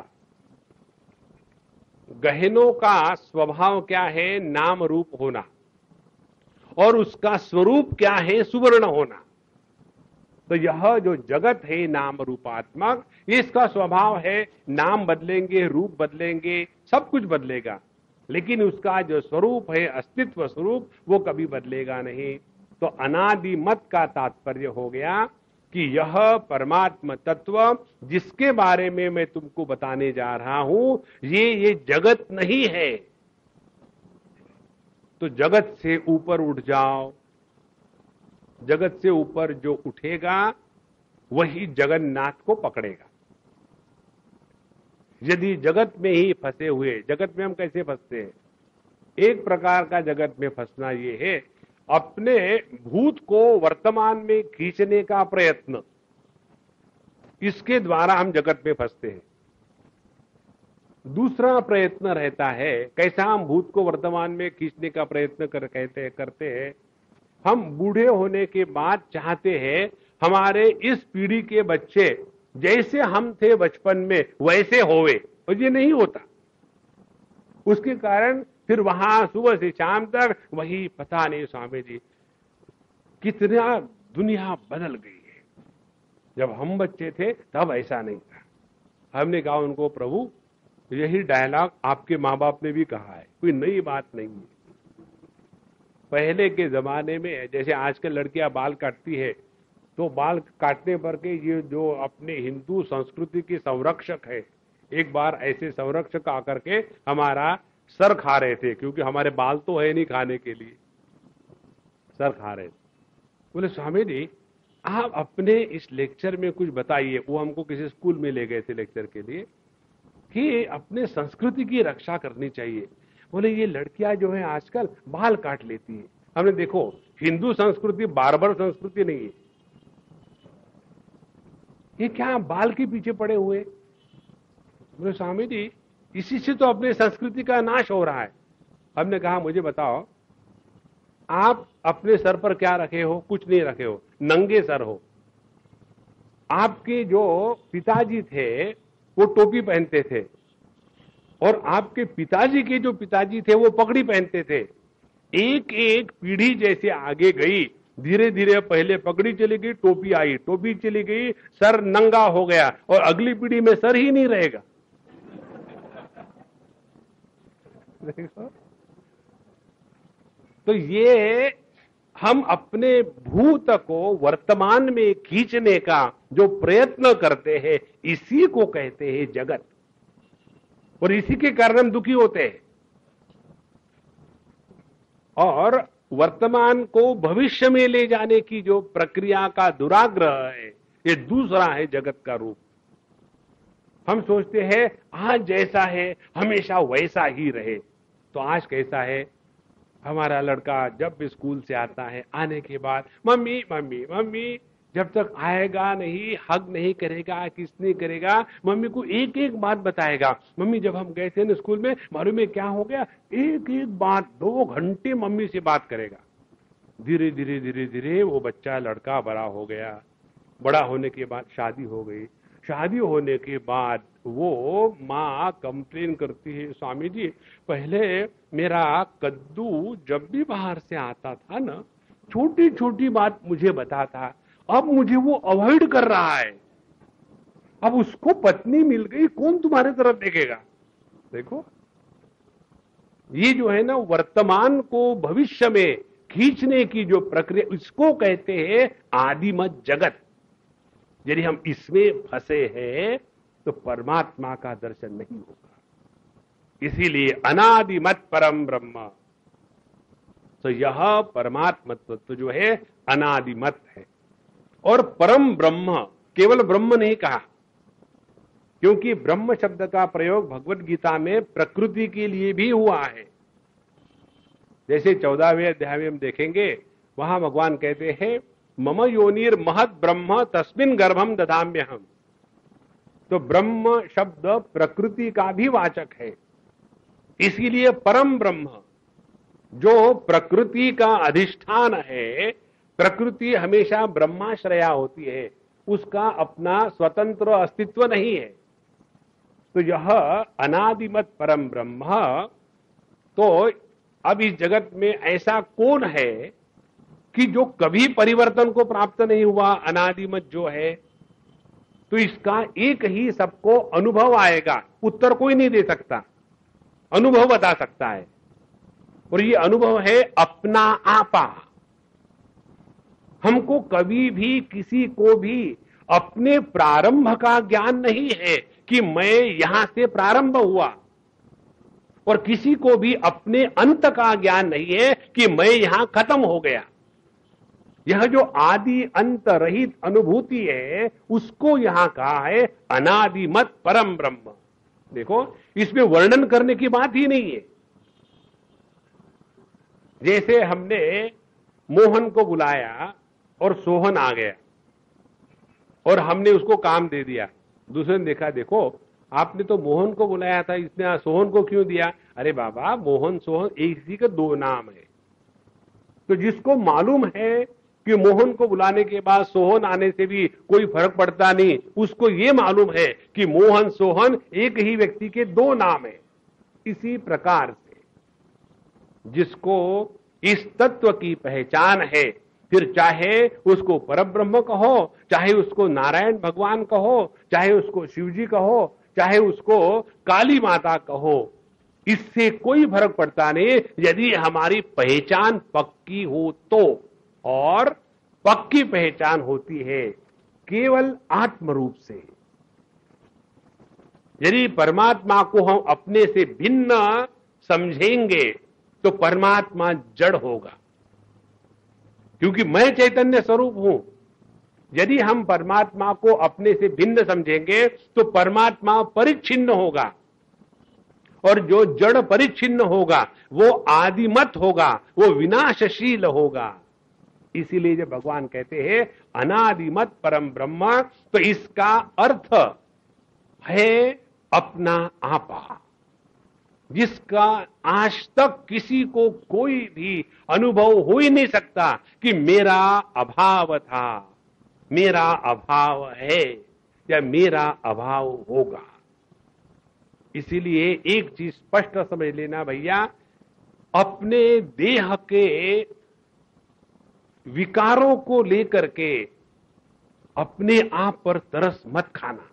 [SPEAKER 1] गहनों का स्वभाव क्या है? नाम रूप होना, और उसका स्वरूप क्या है? सुवर्ण होना। तो यह जो जगत है नाम रूपात्मक, इसका स्वभाव है नाम बदलेंगे, रूप बदलेंगे, सब कुछ बदलेगा, लेकिन उसका जो स्वरूप है, अस्तित्व स्वरूप, वो कभी बदलेगा नहीं। तो अनादिमत का तात्पर्य हो गया कि यह परमात्मा तत्व जिसके बारे में मैं तुमको बताने जा रहा हूं, ये जगत नहीं है। तो जगत से ऊपर उठ जाओ। जगत से ऊपर जो उठेगा वही जगन्नाथ को पकड़ेगा। यदि जगत में ही फंसे हुए, जगत में हम कैसे फंसते हैं? एक प्रकार का जगत में फंसना ये है, अपने भूत को वर्तमान में खींचने का प्रयत्न, इसके द्वारा हम जगत में फंसते हैं। दूसरा प्रयत्न रहता है, कैसा हम भूत को वर्तमान में खींचने का प्रयत्न करते हैं, हम बूढ़े होने के बाद चाहते हैं हमारे इस पीढ़ी के बच्चे जैसे हम थे बचपन में वैसे होवे, और ये नहीं होता। उसके कारण फिर वहां सुबह से शाम तक वही, पता नहीं स्वामी जी कितना दुनिया बदल गई है। जब हम बच्चे थे तब ऐसा नहीं था। हमने कहा उनको, प्रभु यही डायलॉग आपके माँ बाप ने भी कहा है, कोई नई बात नहीं है। पहले के जमाने में जैसे आजकल लड़कियां बाल काटती है, तो बाल काटने पर के ये जो अपने हिंदू संस्कृति के संरक्षक है, एक बार ऐसे संरक्षक आकर के हमारा सर खा रहे थे, क्योंकि हमारे बाल तो है नहीं खाने के लिए, सर खा रहे थे। बोले स्वामी जी आप अपने इस लेक्चर में कुछ बताइए। वो हमको किसी स्कूल में ले गए थे लेक्चर के लिए कि अपने संस्कृति की रक्षा करनी चाहिए। बोले ये लड़कियां जो है आजकल बाल काट लेती हैं। हमने देखो हिंदू संस्कृति बार्बर संस्कृति नहीं है, ये क्या बाल के पीछे पड़े हुए। बोले स्वामी जी इसी से तो अपने संस्कृति का नाश हो रहा है। हमने कहा मुझे बताओ आप अपने सर पर क्या रखे हो? कुछ नहीं रखे हो, नंगे सर हो। आपके जो पिताजी थे वो टोपी पहनते थे, और आपके पिताजी के जो पिताजी थे वो पगड़ी पहनते थे। एक एक पीढ़ी जैसे आगे गई, धीरे धीरे पहले पगड़ी चली गई, टोपी आई, टोपी चली गई, सर नंगा हो गया, और अगली पीढ़ी में सर ही नहीं रहेगा। देखो तो ये हम अपने भूत को वर्तमान में खींचने का जो प्रयत्न करते हैं, इसी को कहते हैं जगत, और इसी के कारण हम दुखी होते हैं। और वर्तमान को भविष्य में ले जाने की जो प्रक्रिया का दुराग्रह है, ये दूसरा है जगत का रूप। हम सोचते हैं आज जैसा है हमेशा वैसा ही रहे। तो आज कैसा है? हमारा लड़का जब भी स्कूल से आता है, आने के बाद मम्मी मम्मी मम्मी, जब तक आएगा नहीं, हग नहीं करेगा, किस नहीं करेगा, मम्मी को एक एक बात बताएगा। मम्मी जब हम गए थे ना स्कूल में, मालूम में क्या हो गया, एक एक बात 2 घंटे मम्मी से बात करेगा। धीरे धीरे धीरे धीरे वो बच्चा लड़का बड़ा हो गया। बड़ा होने के बाद शादी हो गई। शादी होने के बाद वो माँ कंप्लेन करती है, स्वामी जी पहले मेरा कद्दू जब भी बाहर से आता था ना, छोटी छोटी बात मुझे बताता, अब मुझे वो अवॉइड कर रहा है। अब उसको पत्नी मिल गई, कौन तुम्हारे तरफ देखेगा। देखो ये जो है ना वर्तमान को भविष्य में खींचने की जो प्रक्रिया, इसको कहते हैं आदिमत जगत। यदि हम इसमें फंसे हैं तो परमात्मा का दर्शन नहीं होगा। इसीलिए अनादिमत परम ब्रह्म, तो यह परमात्मा तत्व जो है अनादिमत है। और परम ब्रह्म केवल ब्रह्म नहीं कहा, क्योंकि ब्रह्म शब्द का प्रयोग भगवत गीता में प्रकृति के लिए भी हुआ है। जैसे 14वें अध्याय में हम देखेंगे, वहां भगवान कहते हैं मम योनिर महत ब्रह्म तस्मिन गर्भम ददाम्यहम। तो ब्रह्म शब्द प्रकृति का भी वाचक है। इसीलिए परम ब्रह्म जो प्रकृति का अधिष्ठान है, प्रकृति हमेशा ब्रह्माश्रया होती है, उसका अपना स्वतंत्र अस्तित्व नहीं है। तो यह अनादिमत परम ब्रह्म। तो अब इस जगत में ऐसा कौन है कि जो कभी परिवर्तन को प्राप्त नहीं हुआ, अनादिमत जो है? तो इसका एक ही सबको अनुभव आएगा, उत्तर कोई नहीं दे सकता, अनुभव बता सकता है। और ये अनुभव है अपना आपा। हमको कभी भी किसी को भी अपने प्रारंभ का ज्ञान नहीं है कि मैं यहां से प्रारंभ हुआ, और किसी को भी अपने अंत का ज्ञान नहीं है कि मैं यहां खत्म हो गया। यह जो आदि अंत रहित अनुभूति है, उसको यहां कहा है अनादिमत परम ब्रह्म। देखो इसमें वर्णन करने की बात ही नहीं है। जैसे हमने मोहन को बुलाया और सोहन आ गया, और हमने उसको काम दे दिया। दूसरे ने देखा, देखो आपने तो मोहन को बुलाया था, इसने सोहन को क्यों दिया? अरे बाबा मोहन सोहन एक ही का 2 नाम है। तो जिसको मालूम है कि मोहन को बुलाने के बाद सोहन आने से भी कोई फर्क पड़ता नहीं, उसको ये मालूम है कि मोहन सोहन एक ही व्यक्ति के 2 नाम है। इसी प्रकार से जिसको इस तत्व की पहचान है, फिर चाहे उसको परब्रह्म कहो, चाहे उसको नारायण भगवान कहो, चाहे उसको शिव जी कहो, चाहे उसको काली माता कहो, इससे कोई फर्क पड़ता नहीं यदि हमारी पहचान पक्की हो तो। और पक्की पहचान होती है केवल आत्म रूप से। यदि परमात्मा को हम अपने से भिन्न समझेंगे तो परमात्मा जड़ होगा, क्योंकि मैं चैतन्य स्वरूप हूं। यदि हम परमात्मा को अपने से भिन्न समझेंगे तो परमात्मा परिच्छिन्न होगा, और जो जड़ परिच्छिन्न होगा वो आदिमत होगा, वो विनाशशील होगा। इसीलिए जब भगवान कहते हैं अनादिमत परम ब्रह्म, तो इसका अर्थ है अपना आपा, जिसका आज तक किसी को कोई भी अनुभव हो ही नहीं सकता कि मेरा अभाव था, मेरा अभाव है या मेरा अभाव होगा। इसीलिए एक चीज स्पष्ट समझ लेना भैया, अपने देह के विकारों को लेकर के अपने आप पर तरस मत खाना।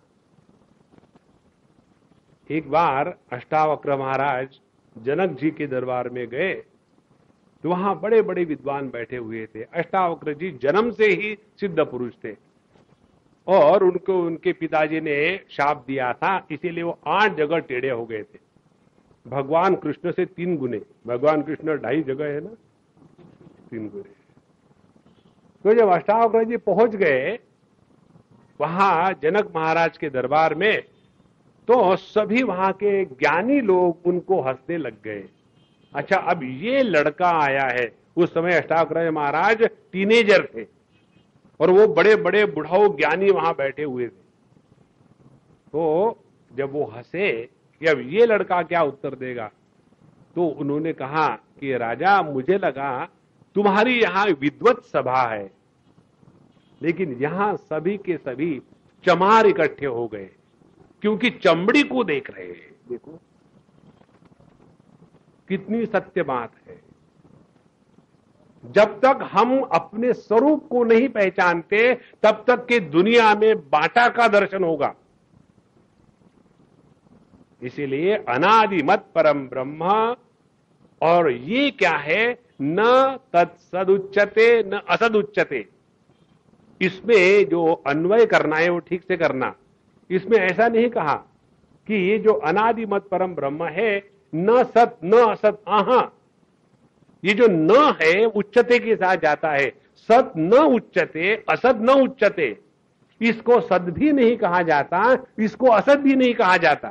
[SPEAKER 1] एक बार अष्टावक्र महाराज जनक जी के दरबार में गए तो वहां बड़े बड़े विद्वान बैठे हुए थे। अष्टावक्र जी जन्म से ही सिद्ध पुरुष थे और उनको उनके पिताजी ने शाप दिया था, इसीलिए वो 8 जगह टेढ़े हो गए थे। भगवान कृष्ण से 3 गुने, भगवान कृष्ण 2.5 जगह है ना, 3 गुने। तो जब अष्टावक्र जी पहुंच गए वहां जनक महाराज के दरबार में, तो सभी वहां के ज्ञानी लोग उनको हंसने लग गए। अच्छा, अब ये लड़का आया है। उस समय अष्टावक्र महाराज टीनेजर थे और वो बड़े बड़े बुढ़ाओ ज्ञानी वहां बैठे हुए थे। तो जब वो हंसे कि अब ये लड़का क्या उत्तर देगा, तो उन्होंने कहा कि राजा, मुझे लगा तुम्हारी यहां विद्वत सभा है, लेकिन यहां सभी के सभी चमार इकट्ठे हो गए, क्योंकि चमड़ी को देख रहे हैं। देखो कितनी सत्य बात है। जब तक हम अपने स्वरूप को नहीं पहचानते तब तक के दुनिया में बाटा का दर्शन होगा। इसीलिए अनादिमत परम ब्रह्म, और ये क्या है, न तत्सदुच्यते न असदुच्यते। इसमें जो अन्वय करना है वो ठीक से करना। इसमें ऐसा नहीं कहा कि ये जो अनादिमत परम ब्रह्म है न सत न असत, आहा, ये जो न है उच्चते के साथ जाता है। सत न उच्चते, असत न उच्चते। इसको सद भी नहीं कहा जाता, इसको असत भी नहीं कहा जाता,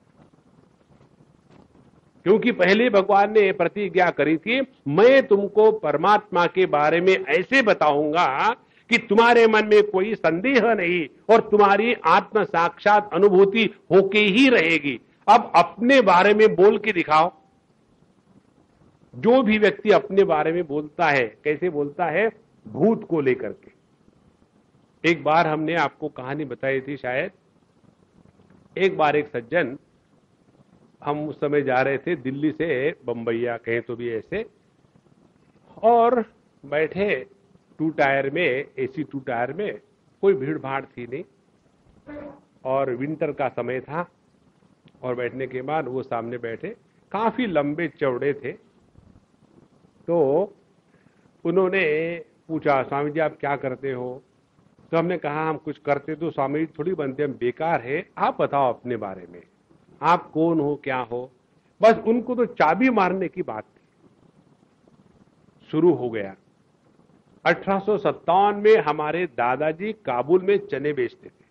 [SPEAKER 1] क्योंकि पहले भगवान ने प्रतिज्ञा करी थी, मैं तुमको परमात्मा के बारे में ऐसे बताऊंगा कि तुम्हारे मन में कोई संदेह नहीं और तुम्हारी आत्म साक्षात अनुभूति होके ही रहेगी। अब अपने बारे में बोल के दिखाओ। जो भी व्यक्ति अपने बारे में बोलता है, कैसे बोलता है, भूत को लेकर के। एक बार हमने आपको कहानी बताई थी शायद। एक बार एक सज्जन, हम उस समय जा रहे थे दिल्ली से बंबईया, कहें तो भी ऐसे, और बैठे 2 टायर में, एसी 2 टायर में, कोई भीड़ भाड़ थी नहीं, और विंटर का समय था। और बैठने के बाद वो सामने बैठे, काफी लंबे चौड़े थे। तो उन्होंने पूछा, स्वामी जी आप क्या करते हो? तो हमने कहा हम कुछ करते तो स्वामी जी थोड़ी बनते, हम बेकार है, आप बताओ अपने बारे में, आप कौन हो, क्या हो। बस उनको तो चाबी मारने की बात थी। शुरू हो गया। 1857 में हमारे दादाजी काबुल में चने बेचते थे।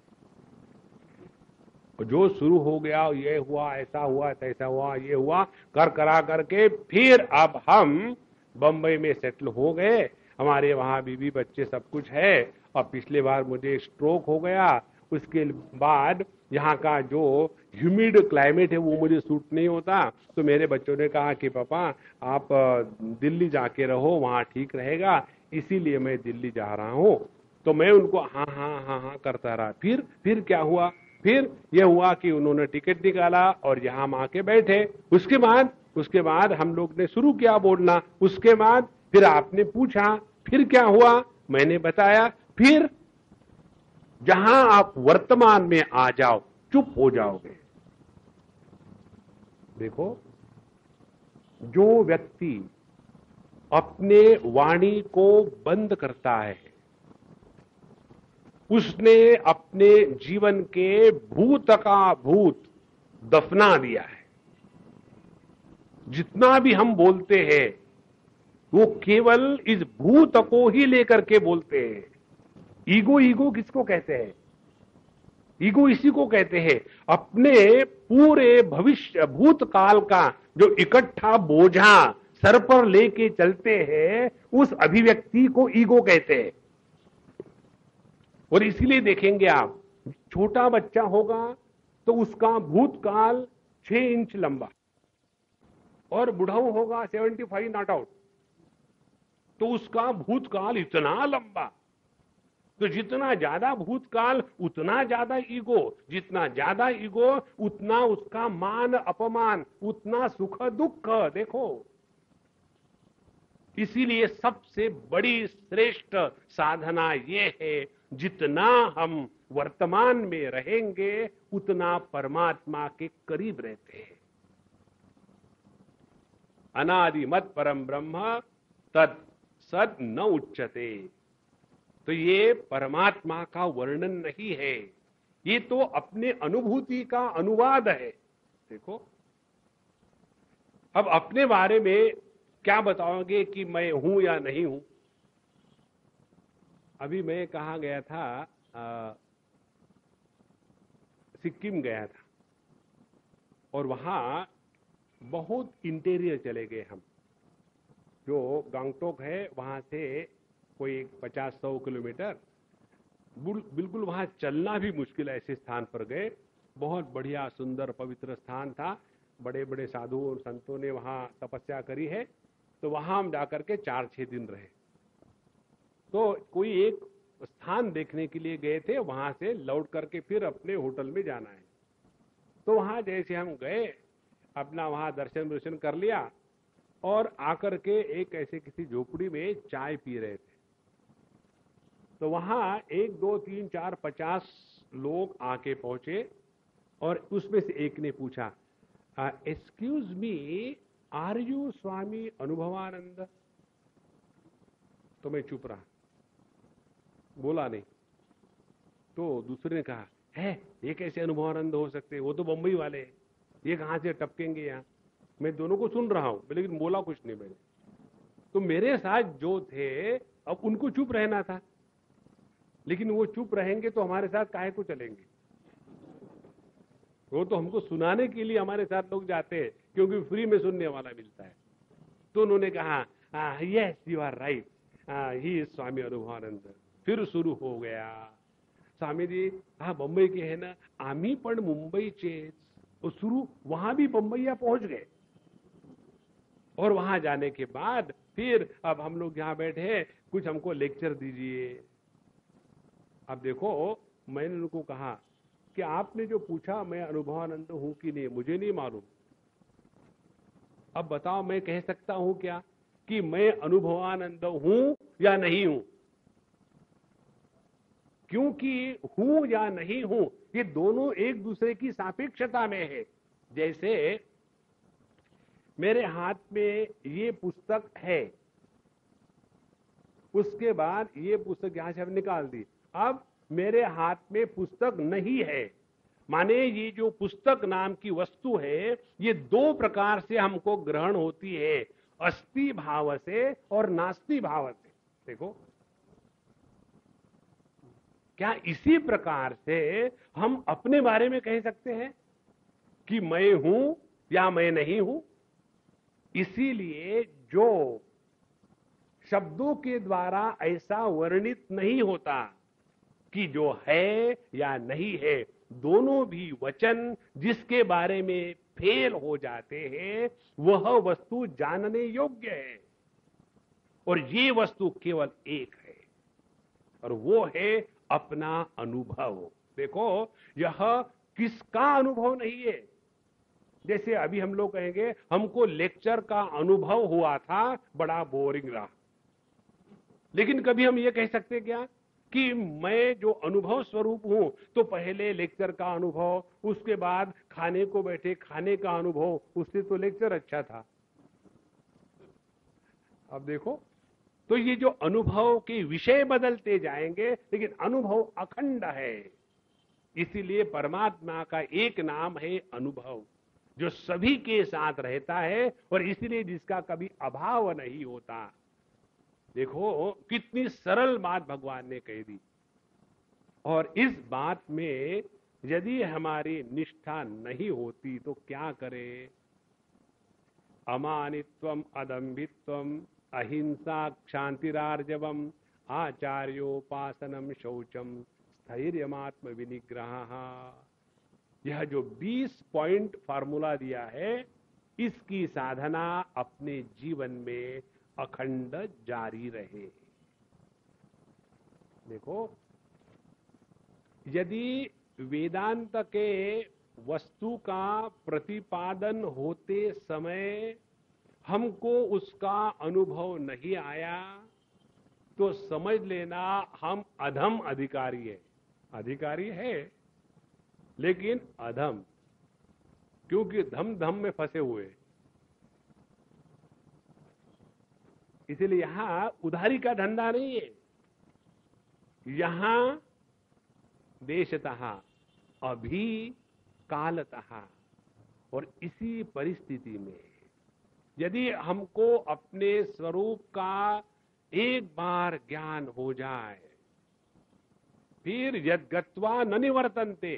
[SPEAKER 1] जो शुरू हो गया, ये हुआ, ऐसा हुआ, तैसा हुआ, ये हुआ, कर करा करके फिर अब हम बंबई में सेटल हो गए। हमारे वहां बीवी बच्चे सब कुछ है। और पिछले बार मुझे स्ट्रोक हो गया, उसके बाद यहाँ का जो ह्यूमिड क्लाइमेट है वो मुझे सूट नहीं होता। तो मेरे बच्चों ने कहा कि पापा आप दिल्ली जाके रहो, वहां ठीक रहेगा, इसीलिए मैं दिल्ली जा रहा हूं। तो मैं उनको हाँ हाँ हाँ हाँ करता रहा। फिर क्या हुआ? फिर यह हुआ कि उन्होंने टिकट निकाला और यहां हम आके बैठे। उसके बाद हम लोग ने शुरू किया बोलना। उसके बाद फिर आपने पूछा फिर क्या हुआ, मैंने बताया। फिर जहां आप वर्तमान में आ जाओ, चुप हो जाओगे। देखो, जो व्यक्ति अपने वाणी को बंद करता है उसने अपने जीवन के भूत का भूत दफना दिया है। जितना भी हम बोलते हैं वो केवल इस भूत को ही लेकर के बोलते हैं। ईगो, ईगो किसको कहते हैं? ईगो इसी को कहते हैं, अपने पूरे भविष्य भूतकाल का जो इकट्ठा बोझा सर पर लेके चलते हैं उस अभिव्यक्ति को ईगो कहते हैं। और इसीलिए देखेंगे आप, छोटा बच्चा होगा तो उसका भूतकाल 6 इंच लंबा, और बुढ़ाऊ होगा 75 नॉट आउट तो उसका भूतकाल इतना लंबा। तो जितना ज्यादा भूतकाल उतना ज्यादा ईगो, जितना ज्यादा ईगो उतना उसका मान अपमान, उतना सुख दुख। देखो, इसीलिए सबसे बड़ी श्रेष्ठ साधना ये है, जितना हम वर्तमान में रहेंगे उतना परमात्मा के करीब रहते हैं। अनादिमत परम ब्रह्म तत् सद न उच्चते। तो ये परमात्मा का वर्णन नहीं है, ये तो अपने अनुभूति का अनुवाद है। देखो, अब अपने बारे में क्या बताओगे कि मैं हूं या नहीं हूं? अभी मैं कहां गया था, सिक्किम गया था, और वहां बहुत इंटीरियर चले गए हम। जो गंगटोक है वहां से कोई 50-100 किलोमीटर, बिल्कुल वहां चलना भी मुश्किल ऐसे स्थान पर गए। बहुत बढ़िया सुंदर पवित्र स्थान था, बड़े बड़े साधु और संतों ने वहां तपस्या करी है। तो वहां हम जाकर के 4-6 दिन रहे। तो कोई एक स्थान देखने के लिए गए थे, वहां से लौट करके फिर अपने होटल में जाना है। तो वहां जैसे हम गए, अपना वहां दर्शन कर लिया और आकर के एक ऐसे किसी झोपड़ी में चाय पी रहे थे। तो वहां 1, 2, 3, 4, 50 लोग आके पहुंचे और उसमें से एक ने पूछा, excuse me, are you Swami Anubhavanand? तो मैं चुप रहा, बोला नहीं। तो दूसरे ने कहा, है ये कैसे अनुभवानंद हो सकते, वो तो बंबई वाले हैं, ये कहां से टपकेंगे यहाँ? मैं दोनों को सुन रहा हूं लेकिन बोला कुछ नहीं मैंने। तो मेरे साथ जो थे, अब उनको चुप रहना था, लेकिन वो चुप रहेंगे तो हमारे साथ काहे को चलेंगे? वो तो हमको सुनाने के लिए हमारे साथ लोग जाते हैं, क्योंकि फ्री में सुनने वाला मिलता है। तो उन्होंने कहा, yes you are right, he is Swami Anubhavanand. फिर शुरू हो गया, स्वामी जी हा बंबई के है ना, आम्ही पण मुंबईचेच। और शुरू, वहां भी बंबईया पहुंच गए। और वहां जाने के बाद फिर अब हम लोग यहां बैठे हैं, कुछ हमको लेक्चर दीजिए। अब देखो, मैंने उनको कहा कि आपने जो पूछा मैं अनुभवानंद हूं कि नहीं, मुझे नहीं मालूम। अब बताओ, मैं कह सकता हूं क्या कि मैं अनुभवानंद हूं या नहीं हूं? क्योंकि हूं या नहीं हूं ये दोनों एक दूसरे की सापेक्षता में है। जैसे मेरे हाथ में ये पुस्तक है, उसके बाद ये पुस्तक यहां से हमने निकाल दी, अब मेरे हाथ में पुस्तक नहीं है। माने ये जो पुस्तक नाम की वस्तु है, ये 2 प्रकार से हमको ग्रहण होती है, अस्ति भाव से और नास्ति भाव से। देखो, क्या इसी प्रकार से हम अपने बारे में कह सकते हैं कि मैं हूं या मैं नहीं हूं? इसीलिए जो शब्दों के द्वारा ऐसा वर्णित नहीं होता कि जो है या नहीं है, दोनों भी वचन जिसके बारे में फेल हो जाते हैं वह वस्तु जानने योग्य है। और ये वस्तु केवल एक है, और वो है अपना अनुभव। देखो, यह किसका अनुभव नहीं है? जैसे अभी हम लोग कहेंगे हमको लेक्चर का अनुभव हुआ था, बड़ा बोरिंग रहा। लेकिन कभी हम ये कह सकते क्या कि मैं जो अनुभव स्वरूप हूं, तो पहले लेक्चर का अनुभव, उसके बाद खाने को बैठे खाने का अनुभव, उससे तो लेक्चर अच्छा था। अब देखो, तो ये जो अनुभव के विषय बदलते जाएंगे, लेकिन अनुभव अखंड है। इसीलिए परमात्मा का एक नाम है अनुभव, जो सभी के साथ रहता है और इसलिए जिसका कभी अभाव नहीं होता। देखो कितनी सरल बात भगवान ने कह दी। और इस बात में यदि हमारी निष्ठा नहीं होती तो क्या करें? अमानित्वम अदम्भित्वम अहिंसा क्षांतिरार्जवम आचार्योपासनम शौचम स्थैर्यमात्म विनिग्रह। यह जो 20 पॉइंट फार्मूला दिया है, इसकी साधना अपने जीवन में अखंड जारी रहे। देखो, यदि वेदांत के वस्तु का प्रतिपादन होते समय हमको उसका अनुभव नहीं आया, तो समझ लेना हम अधम अधिकारी है। अधिकारी है लेकिन अधम, क्योंकि धम धम में फंसे हुए। इसलिए यहां उधारी का धंधा नहीं है, यहां देशतः अभी कालतः। और इसी परिस्थिति में यदि हमको अपने स्वरूप का एक बार ज्ञान हो जाए, फिर यद गत्वा न निवर्तन्ते।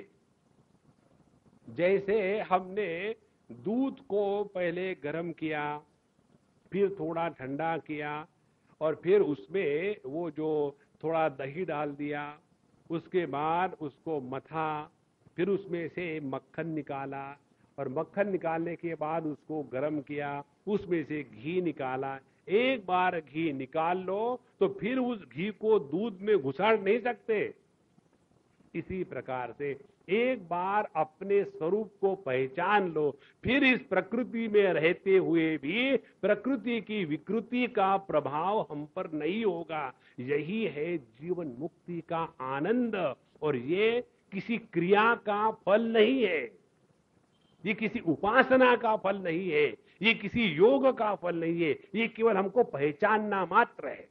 [SPEAKER 1] जैसे हमने दूध को पहले गर्म किया, फिर थोड़ा ठंडा किया, और फिर उसमें वो जो थोड़ा दही डाल दिया, उसके बाद उसको मथा, फिर उसमें से मक्खन निकाला, और मक्खन निकालने के बाद उसको गर्म किया, उसमें से घी निकाला। एक बार घी निकाल लो तो फिर उस घी को दूध में घुसाड़ नहीं सकते। इसी प्रकार से एक बार अपने स्वरूप को पहचान लो, फिर इस प्रकृति में रहते हुए भी प्रकृति की विकृति का प्रभाव हम पर नहीं होगा। यही है जीवन मुक्ति का आनंद। और ये किसी क्रिया का फल नहीं है, ये किसी उपासना का फल नहीं है, ये किसी योग का फल नहीं है, ये केवल हमको पहचानना मात्र है।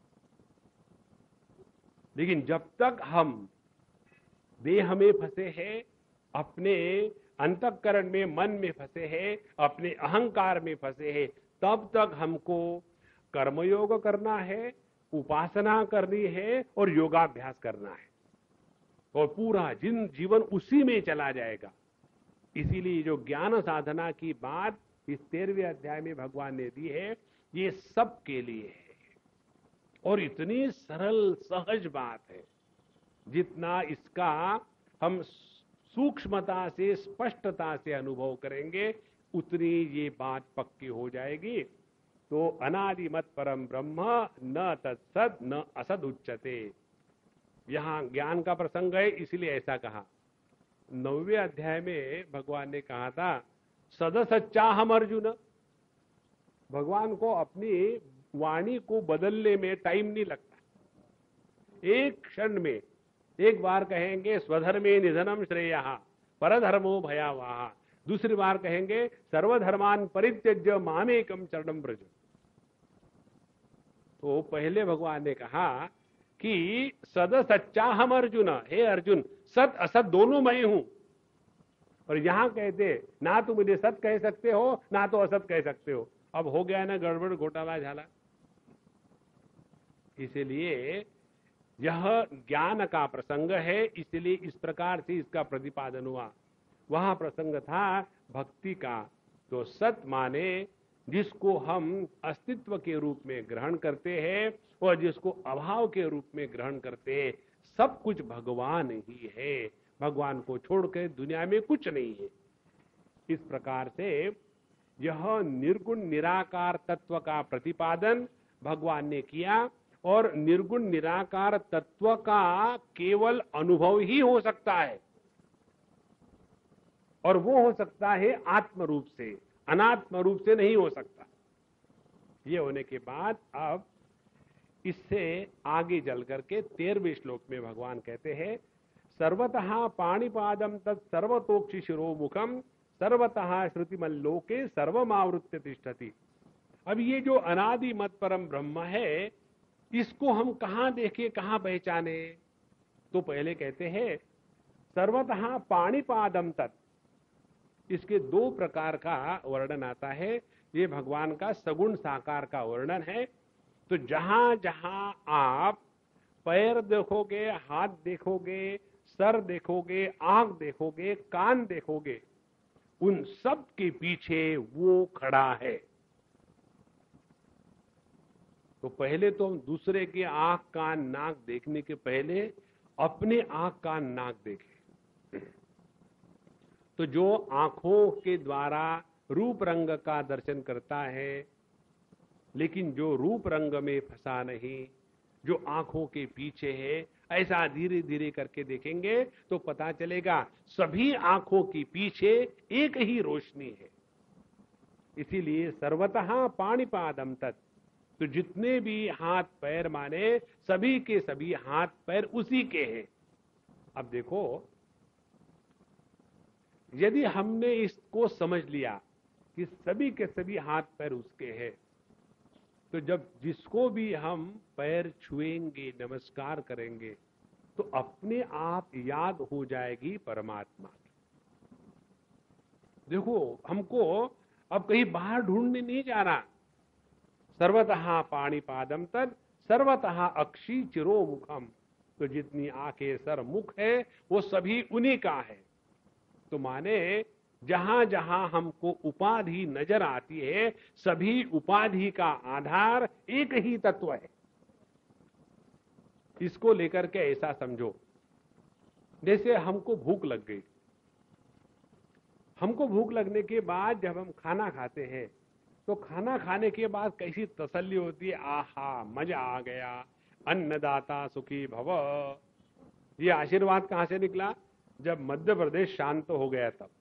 [SPEAKER 1] लेकिन जब तक हम देह में फंसे हैं, अपने अंतःकरण में मन में फंसे हैं, अपने अहंकार में फंसे हैं, तब तक हमको कर्मयोग करना है, उपासना करनी है और योगाभ्यास करना है, और पूरा जीवन उसी में चला जाएगा। इसीलिए जो ज्ञान साधना की बात इस 13वें अध्याय में भगवान ने दी है, ये सबके लिए है। और इतनी सरल सहज बात है, जितना इसका हम सूक्ष्मता से स्पष्टता से अनुभव करेंगे, उतनी ये बात पक्की हो जाएगी। तो अनादिमत परम ब्रह्म न तत्सद न असद उच्चते। यहां ज्ञान का प्रसंग है, इसलिए ऐसा कहा। 9वें अध्याय में भगवान ने कहा था सद सच्चा हम अर्जुन। भगवान को अपनी वाणी को बदलने में टाइम नहीं लगता। एक क्षण में एक बार कहेंगे स्वधर्मे निधनम श्रेयः परधर्मो भयावह, दूसरी बार कहेंगे सर्वधर्मान परित्यज्य मामेकम शरणं व्रज। तो पहले भगवान ने कहा कि सद सच्चा हम अर्जुन, हे अर्जुन, सत असत दोनों मैं हूं। और यहां कहते ना तो मुझे सत कह सकते हो ना तो असत कह सकते हो। अब हो गया ना गड़बड़ घोटाला झाला। इसलिए यह ज्ञान का प्रसंग है, इसलिए इस प्रकार से इसका प्रतिपादन हुआ। वहां प्रसंग था भक्ति का। तो सत माने जिसको हम अस्तित्व के रूप में ग्रहण करते हैं और जिसको अभाव के रूप में ग्रहण करते हैं। सब कुछ भगवान ही है, भगवान को छोड़कर दुनिया में कुछ नहीं है। इस प्रकार से यह निर्गुण निराकार तत्व का प्रतिपादन भगवान ने किया। और निर्गुण निराकार तत्व का केवल अनुभव ही हो सकता है, और वो हो सकता है आत्म रूप से, अनात्म रूप से नहीं हो सकता। ये होने के बाद अब इससे आगे चल करके 13वें श्लोक में भगवान कहते हैं, सर्वतः पाणिपादम तत् सर्वतोक्षि शिरोमुखम सर्वतः श्रुतिमल्लोके सर्वमावृत्य तिष्ठति। अब ये जो अनादि मत परम ब्रह्म है, इसको हम कहां देखें, कहां पहचाने? तो पहले कहते हैं सर्वतः पाणिपादम तत्। इसके दो प्रकार का वर्णन आता है। ये भगवान का सगुण साकार का वर्णन है। तो जहां जहां आप पैर देखोगे, हाथ देखोगे, सर देखोगे, आंख देखोगे, कान देखोगे, उन सब के पीछे वो खड़ा है। तो पहले तो हम दूसरे के आंख कान नाक देखने के पहले अपने आंख कान नाक देखें। तो जो आंखों के द्वारा रूप रंग का दर्शन करता है, लेकिन जो रूप रंग में फंसा नहीं, जो आंखों के पीछे है, ऐसा धीरे धीरे करके देखेंगे तो पता चलेगा सभी आंखों के पीछे एक ही रोशनी है। इसीलिए सर्वतः पाणिपादम तत्। तो जितने भी हाथ पैर माने, सभी के सभी हाथ पैर उसी के हैं। अब देखो, यदि हमने इसको समझ लिया कि सभी के सभी हाथ पैर उसके हैं, तो जब जिसको भी हम पैर छुएंगे, नमस्कार करेंगे, तो अपने आप याद हो जाएगी परमात्मा की। देखो, हमको अब कहीं बाहर ढूंढने नहीं जाना। सर्वतः पाणिपादम तत् सर्वतः अक्षी चिरो मुखम। तो जितनी आंखें, सर, मुख है, वो सभी उन्हीं का है। तो माने जहां जहां हमको उपाधि नजर आती है, सभी उपाधि का आधार एक ही तत्व है। इसको लेकर के ऐसा समझो, जैसे हमको भूख लग गई। हमको भूख लगने के बाद जब हम खाना खाते हैं, तो खाना खाने के बाद कैसी तसल्ली होती है, आहा मजा आ गया, अन्नदाता सुखी भव। ये आशीर्वाद कहां से निकला? जब मध्य प्रदेश शांत हो गया तब।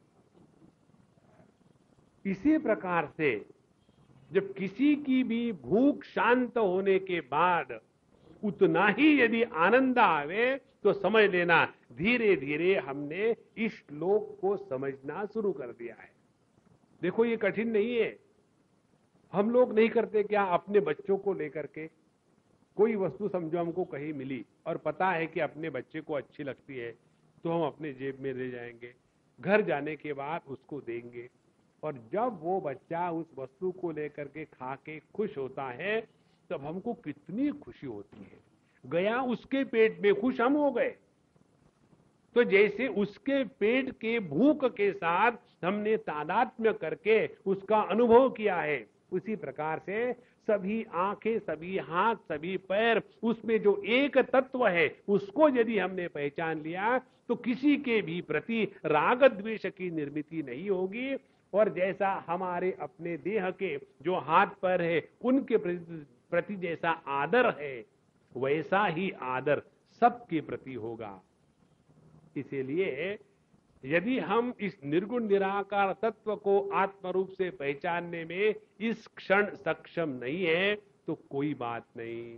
[SPEAKER 1] इसी प्रकार से जब किसी की भी भूख शांत होने के बाद उतना ही यदि आनंद आवे, तो समझ लेना धीरे धीरे हमने इस श्लोक को समझना शुरू कर दिया है। देखो, ये कठिन नहीं है। हम लोग नहीं करते क्या? अपने बच्चों को लेकर के कोई वस्तु समझो हमको कहीं मिली और पता है कि अपने बच्चे को अच्छी लगती है, तो हम अपने जेब में ले जाएंगे, घर जाने के बाद उसको देंगे, और जब वो बच्चा उस वस्तु को लेकर के खा के खुश होता है, तब हमको कितनी खुशी होती है। गया उसके पेट में, खुश हम हो गए। तो जैसे उसके पेट के भूख के साथ हमने तादात्म्य करके उसका अनुभव किया है, उसी प्रकार से सभी आंखें, सभी हाथ, सभी पैर, उसमें जो एक तत्व है, उसको यदि हमने पहचान लिया, तो किसी के भी प्रति राग द्वेष की निर्मिति नहीं होगी। और जैसा हमारे अपने देह के जो हाथ पैर है, उनके प्रति जैसा आदर है, वैसा ही आदर सबके प्रति होगा। इसीलिए यदि हम इस निर्गुण निराकार तत्व को आत्मरूप से पहचानने में इस क्षण सक्षम नहीं है, तो कोई बात नहीं।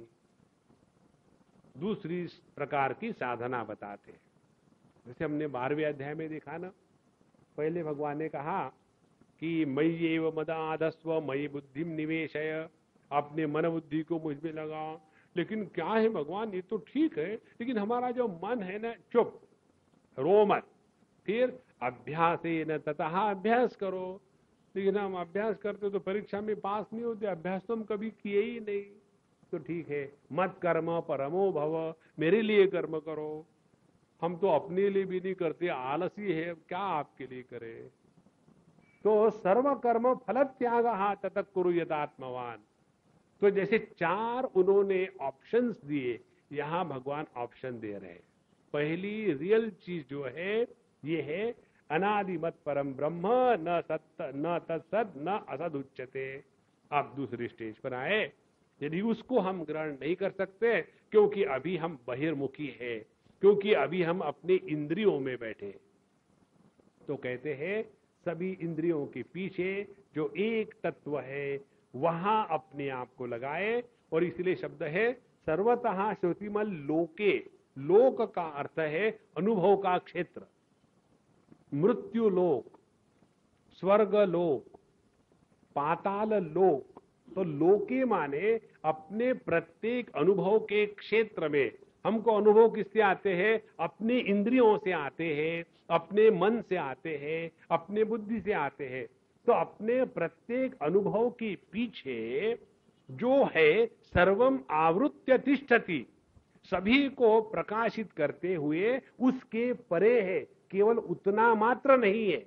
[SPEAKER 1] दूसरी प्रकार की साधना बताते हैं। जैसे हमने 12वें अध्याय में देखा ना, पहले भगवान ने कहा कि मयि एव मदाधस्व मयि बुद्धिम निवेशय, अपने मन बुद्धि को मुझ में लगाओ। लेकिन क्या है भगवान, ये तो ठीक है, लेकिन हमारा जो मन है ना, चुप, रो मत। फिर अभ्यास न ततः, अभ्यास करो। लेकिन हम अभ्यास करते तो परीक्षा में पास नहीं होते, अभ्यास तो हम कभी किए ही नहीं। तो ठीक है, मत कर्म परमो भव, मेरे लिए कर्म करो। हम तो अपने लिए भी नहीं करते, आलसी है, क्या आपके लिए करे? तो सर्व कर्म फल त्याग ततः कुरु यदात्मवान। तो जैसे 4 उन्होंने ऑप्शंस दिए, यहां भगवान ऑप्शन दे रहे हैं। पहली रियल चीज जो है, ये है अनादिमत परम ब्रह्म, न सत्य न तत्सद न असद उच्चते। आप दूसरी स्टेज पर आए। यदि उसको हम ग्रहण नहीं कर सकते, क्योंकि अभी हम बहिर्मुखी हैं, क्योंकि अभी हम अपने इंद्रियों में बैठे, तो कहते हैं सभी इंद्रियों के पीछे जो एक तत्व है, वहां अपने आप को लगाए और इसलिए शब्द है सर्वतः श्रुतिमल लोके। लोक का अर्थ है अनुभव का क्षेत्र, मृत्यु लोक, स्वर्ग लोक, पाताल लोक। तो लोके माने अपने प्रत्येक अनुभव के क्षेत्र में। हमको अनुभव किससे आते हैं? अपने इंद्रियों से आते हैं, अपने मन से आते हैं, अपने बुद्धि से आते हैं। तो अपने प्रत्येक अनुभव के पीछे जो है सर्वम आवृत्य तिष्ठति, सभी को प्रकाशित करते हुए उसके परे है, केवल उतना मात्र नहीं है।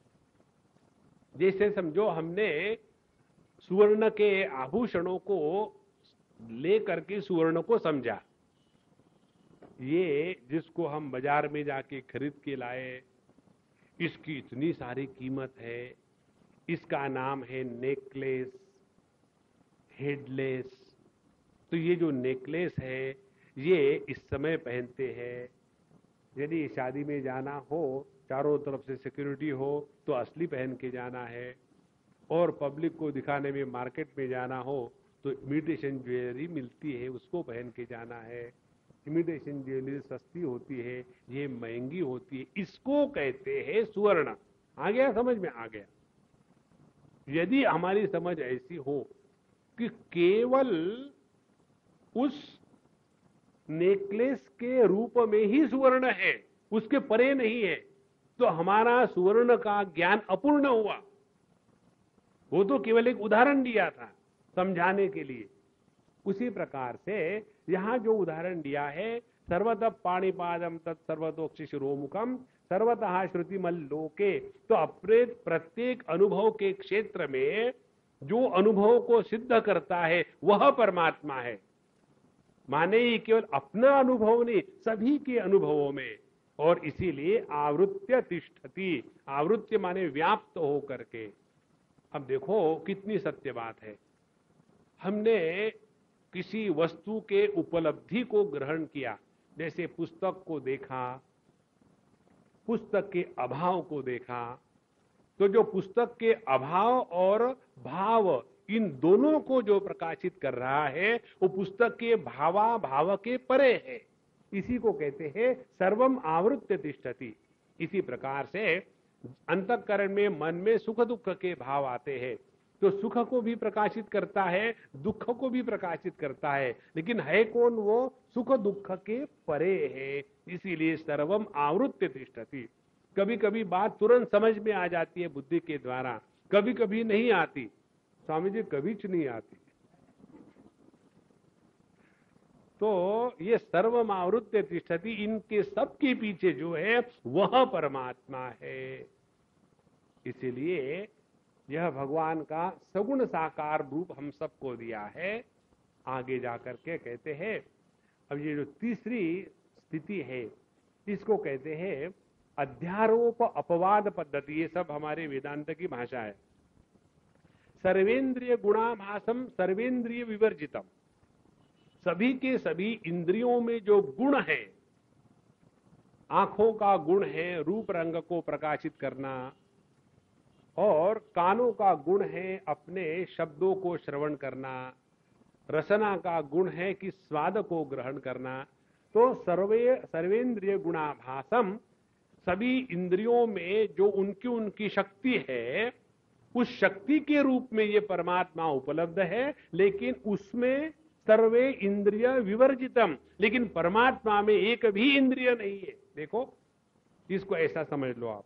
[SPEAKER 1] जैसे समझो हमने सुवर्ण के आभूषणों को लेकर के सुवर्ण को समझा। ये जिसको हम बाजार में जाके खरीद के लाए, इसकी इतनी सारी कीमत है, इसका नाम है नेकलेस, हेडलेस। तो ये जो नेकलेस है ये इस समय पहनते हैं, यदि शादी में जाना हो, चारों तरफ से सिक्योरिटी हो तो असली पहन के जाना है, और पब्लिक को दिखाने में मार्केट में जाना हो तो इमिटेशन ज्वेलरी मिलती है, उसको पहन के जाना है। इमिटेशन ज्वेलरी सस्ती होती है, ये महंगी होती है, इसको कहते हैं सुवर्ण। आ गया समझ में? आ गया। यदि हमारी समझ ऐसी हो कि केवल उस नेकलेस के रूप में ही सुवर्ण है, उसके परे नहीं है, तो हमारा सुवर्ण का ज्ञान अपूर्ण हुआ। वो तो केवल एक उदाहरण दिया था समझाने के लिए। उसी प्रकार से यहां जो उदाहरण दिया है, सर्वतः पाणिपादम तत्सर्वतोक्षि शिरोमुखम सर्वतः श्रुतिमल लोके, तो अपने प्रत्येक अनुभव के क्षेत्र में जो अनुभव को सिद्ध करता है वह परमात्मा है। माने ये केवल अपना अनुभव नहीं, सभी के अनुभवों में। और इसीलिए आवृत्य तिष्ठति, आवृत्य माने व्याप्त हो करके। अब देखो कितनी सत्य बात है। हमने किसी वस्तु के उपलब्धि को ग्रहण किया, जैसे पुस्तक को देखा, पुस्तक के अभाव को देखा, तो जो पुस्तक के अभाव और भाव इन दोनों को जो प्रकाशित कर रहा है वो पुस्तक के भावा भाव के परे है। इसी को कहते हैं सर्वम आवृत्य तिष्ठति। इसी प्रकार से अंतःकरण में, मन में सुख दुख के भाव आते हैं, तो सुख को भी प्रकाशित करता है, दुख को भी प्रकाशित करता है, लेकिन है कौन? वो सुख दुख के परे है। इसीलिए सर्वम आवृत्य तिष्ठति। कभी कभी बात तुरंत समझ में आ जाती है बुद्धि के द्वारा, कभी कभी नहीं आती। स्वामी जी कभी नहीं आती। तो ये सर्वम आवृत्य तिष्ठति, इनके सबके पीछे जो है वह परमात्मा है। इसीलिए यह भगवान का सगुण साकार रूप हम सबको दिया है। आगे जाकर के कहते हैं, अब ये जो तीसरी स्थिति है इसको कहते हैं अध्यारोप अपवाद पद्धति। ये सब हमारे वेदांत की भाषा है। सर्वेंद्रिय गुणाभासम सर्वेंद्रिय विवर्जितम, सभी के सभी इंद्रियों में जो गुण है, आंखों का गुण है रूप रंग को प्रकाशित करना, और कानों का गुण है अपने शब्दों को श्रवण करना, रसना का गुण है कि स्वाद को ग्रहण करना। तो सर्वेंद्रिय गुणाभासम, सभी इंद्रियों में जो उनकी उनकी शक्ति है, उस शक्ति के रूप में ये परमात्मा उपलब्ध है, लेकिन उसमें सर्वे इंद्रिय विवर्जितम, लेकिन परमात्मा में एक भी इंद्रिय नहीं है। देखो इसको ऐसा समझ लो आप,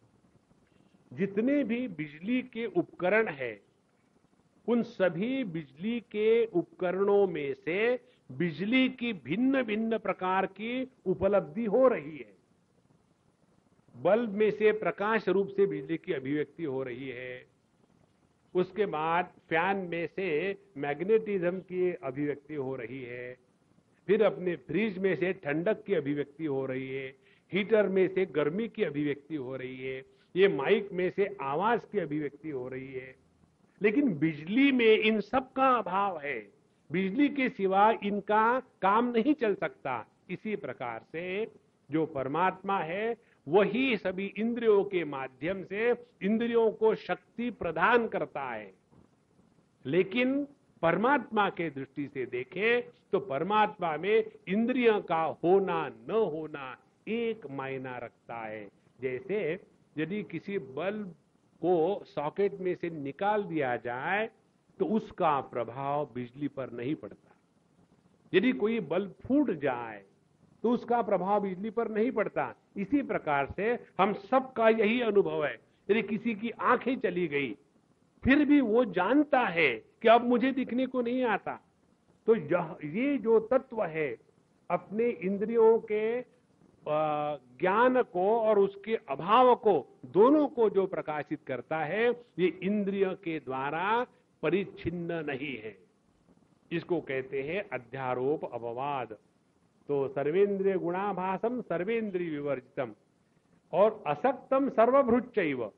[SPEAKER 1] जितने भी बिजली के उपकरण हैं, उन सभी बिजली के उपकरणों में से बिजली की भिन्न भिन्न प्रकार की उपलब्धि हो रही है। बल्ब में से प्रकाश रूप से बिजली की अभिव्यक्ति हो रही है, उसके बाद फैन में से मैग्नेटिज्म की अभिव्यक्ति हो रही है, फिर अपने फ्रिज में से ठंडक की अभिव्यक्ति हो रही है, हीटर में से गर्मी की अभिव्यक्ति हो रही है, ये माइक में से आवाज की अभिव्यक्ति हो रही है। लेकिन बिजली में इन सब का अभाव है, बिजली के सिवा इनका काम नहीं चल सकता। इसी प्रकार से जो परमात्मा है वही सभी इंद्रियों के माध्यम से इंद्रियों को शक्ति प्रदान करता है, लेकिन परमात्मा के दृष्टि से देखें तो परमात्मा में इंद्रियों का होना न होना एक मायना रखता है। जैसे यदि किसी बल्ब को सॉकेट में से निकाल दिया जाए तो उसका प्रभाव बिजली पर नहीं पड़ता। यदि कोई बल्ब फूट जाए तो उसका प्रभाव बिजली पर नहीं पड़ता। इसी प्रकार से हम सबका यही अनुभव है। यदि किसी की आंखें चली गई फिर भी वो जानता है कि अब मुझे दिखने को नहीं आता। तो ये जो तत्व है अपने इंद्रियों के ज्ञान को और उसके अभाव को दोनों को जो प्रकाशित करता है, ये इंद्रिय के द्वारा परिच्छिन्न नहीं है। इसको कहते हैं अध्यारोप अपवाद। तो सर्वेंद्रिय गुणाभासम सर्वेंद्रिय विवर्जितम और असक्तम सर्वभृच्चैव।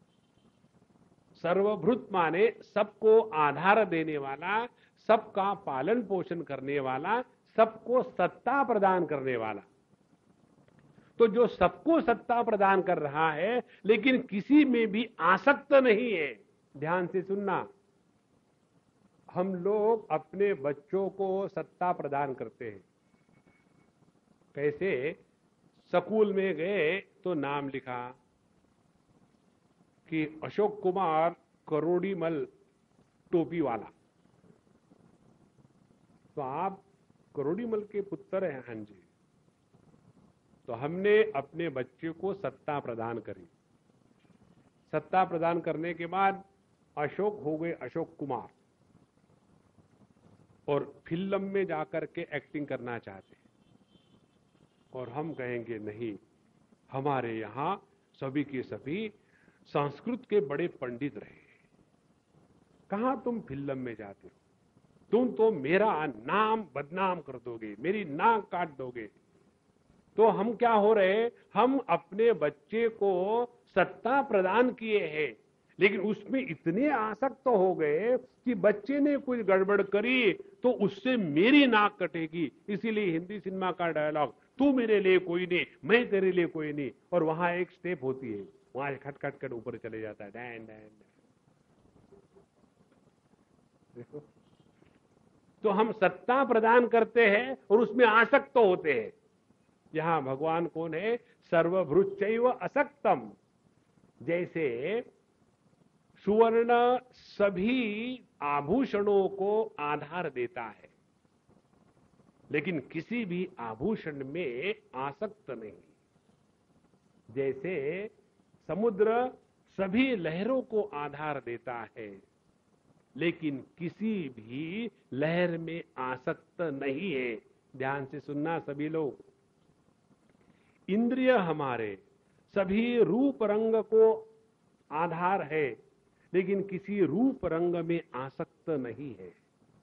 [SPEAKER 1] सर्वभृत माने सबको आधार देने वाला, सबका पालन पोषण करने वाला, सबको सत्ता प्रदान करने वाला। तो जो सबको सत्ता प्रदान कर रहा है लेकिन किसी में भी आसक्त नहीं है। ध्यान से सुनना, हम लोग अपने बच्चों को सत्ता प्रदान करते हैं। कैसे? स्कूल में गए तो नाम लिखा कि अशोक कुमार करोड़ीमल टोपी वाला, तो आप करोड़ीमल के पुत्र हैं? हाँ जी। तो हमने अपने बच्चे को सत्ता प्रदान करी। सत्ता प्रदान करने के बाद अशोक हो गए अशोक कुमार और फिल्म में जाकर के एक्टिंग करना चाहते हैं। और हम कहेंगे नहीं, हमारे यहां सभी के सभी संस्कृत के बड़े पंडित रहे। कहां तुम फिल्म में जाते हो? तुम तो मेरा नाम बदनाम कर दोगे, मेरी नाक काट दोगे। तो हम क्या हो रहे? हम अपने बच्चे को सत्ता प्रदान किए हैं लेकिन उसमें इतने आसक्त हो गए कि बच्चे ने कुछ गड़बड़ करी तो उससे मेरी नाक कटेगी। इसीलिए हिंदी सिनेमा का डायलॉग, तू मेरे लिए कोई नहीं, मैं तेरे लिए कोई नहीं। और वहां एक स्टेप होती है, वहां खट खट कर ऊपर चले जाता है, डैन डैन। देखो, तो हम सत्ता प्रदान करते हैं और उसमें आसक्त होते हैं। यहां भगवान कौन है? सर्वभृच्चैव असक्तम। जैसे सुवर्ण सभी आभूषणों को आधार देता है लेकिन किसी भी आभूषण में आसक्त नहीं। जैसे समुद्र सभी लहरों को आधार देता है लेकिन किसी भी लहर में आसक्त नहीं है। ध्यान से सुनना सभी लोग, इंद्रिय हमारे सभी रूप रंग को आधार है लेकिन किसी रूप रंग में आसक्त नहीं है।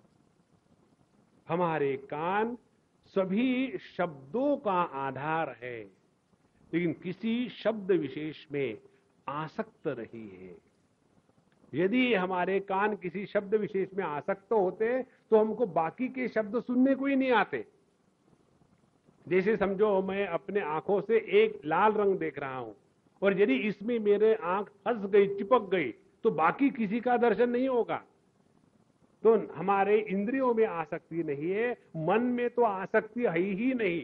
[SPEAKER 1] हमारे कान सभी शब्दों का आधार है लेकिन किसी शब्द विशेष में आसक्त नहीं है। यदि हमारे कान किसी शब्द विशेष में आसक्त होते तो हमको बाकी के शब्द सुनने को ही नहीं आते। जैसे समझो मैं अपने आंखों से एक लाल रंग देख रहा हूं और यदि इसमें मेरे आंख फंस गई, चिपक गई, तो बाकी किसी का दर्शन नहीं होगा। तो हमारे इंद्रियों में आसक्ति नहीं है, मन में तो आसक्ति है ही नहीं।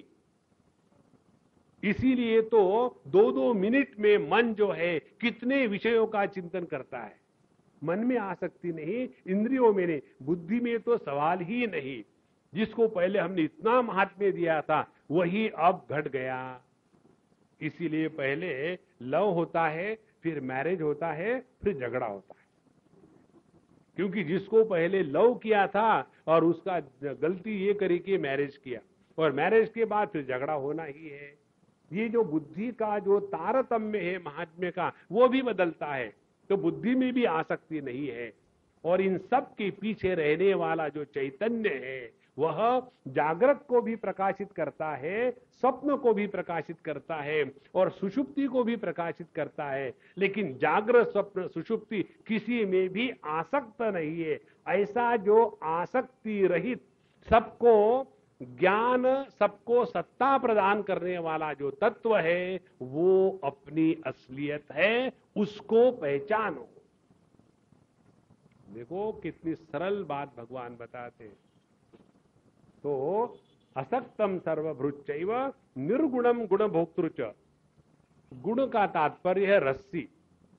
[SPEAKER 1] इसीलिए तो 2-2 मिनट में मन जो है कितने विषयों का चिंतन करता है। मन में आसक्ति नहीं, इंद्रियों में नहीं, बुद्धि में तो सवाल ही नहीं। जिसको पहले हमने इतना महात्म्य दिया था वही अब घट गया। इसीलिए पहले लव होता है, फिर मैरिज होता है, फिर झगड़ा होता है। क्योंकि जिसको पहले लव किया था और उसका गलती ये करी कि मैरिज किया, और मैरिज के बाद फिर झगड़ा होना ही है। ये जो बुद्धि का जो तारतम्य है महात्म्य का, वो भी बदलता है। तो बुद्धि में भी आसक्ति नहीं है। और इन सब के पीछे रहने वाला जो चैतन्य है वह जागृत को भी प्रकाशित करता है, स्वप्न को भी प्रकाशित करता है और सुषुप्ति को भी प्रकाशित करता है। लेकिन जागृत, स्वप्न, सुषुप्ति किसी में भी आसक्त नहीं है। ऐसा जो आसक्ति रहित, सबको ज्ञान, सबको सत्ता प्रदान करने वाला जो तत्व है वो अपनी असलियत है, उसको पहचानो। देखो कितनी सरल बात भगवान बताते। तो असक्तम सर्वभृच्चैव निर्गुणम गुण भोक्तृच। गुण का तात्पर्य है रस्सी।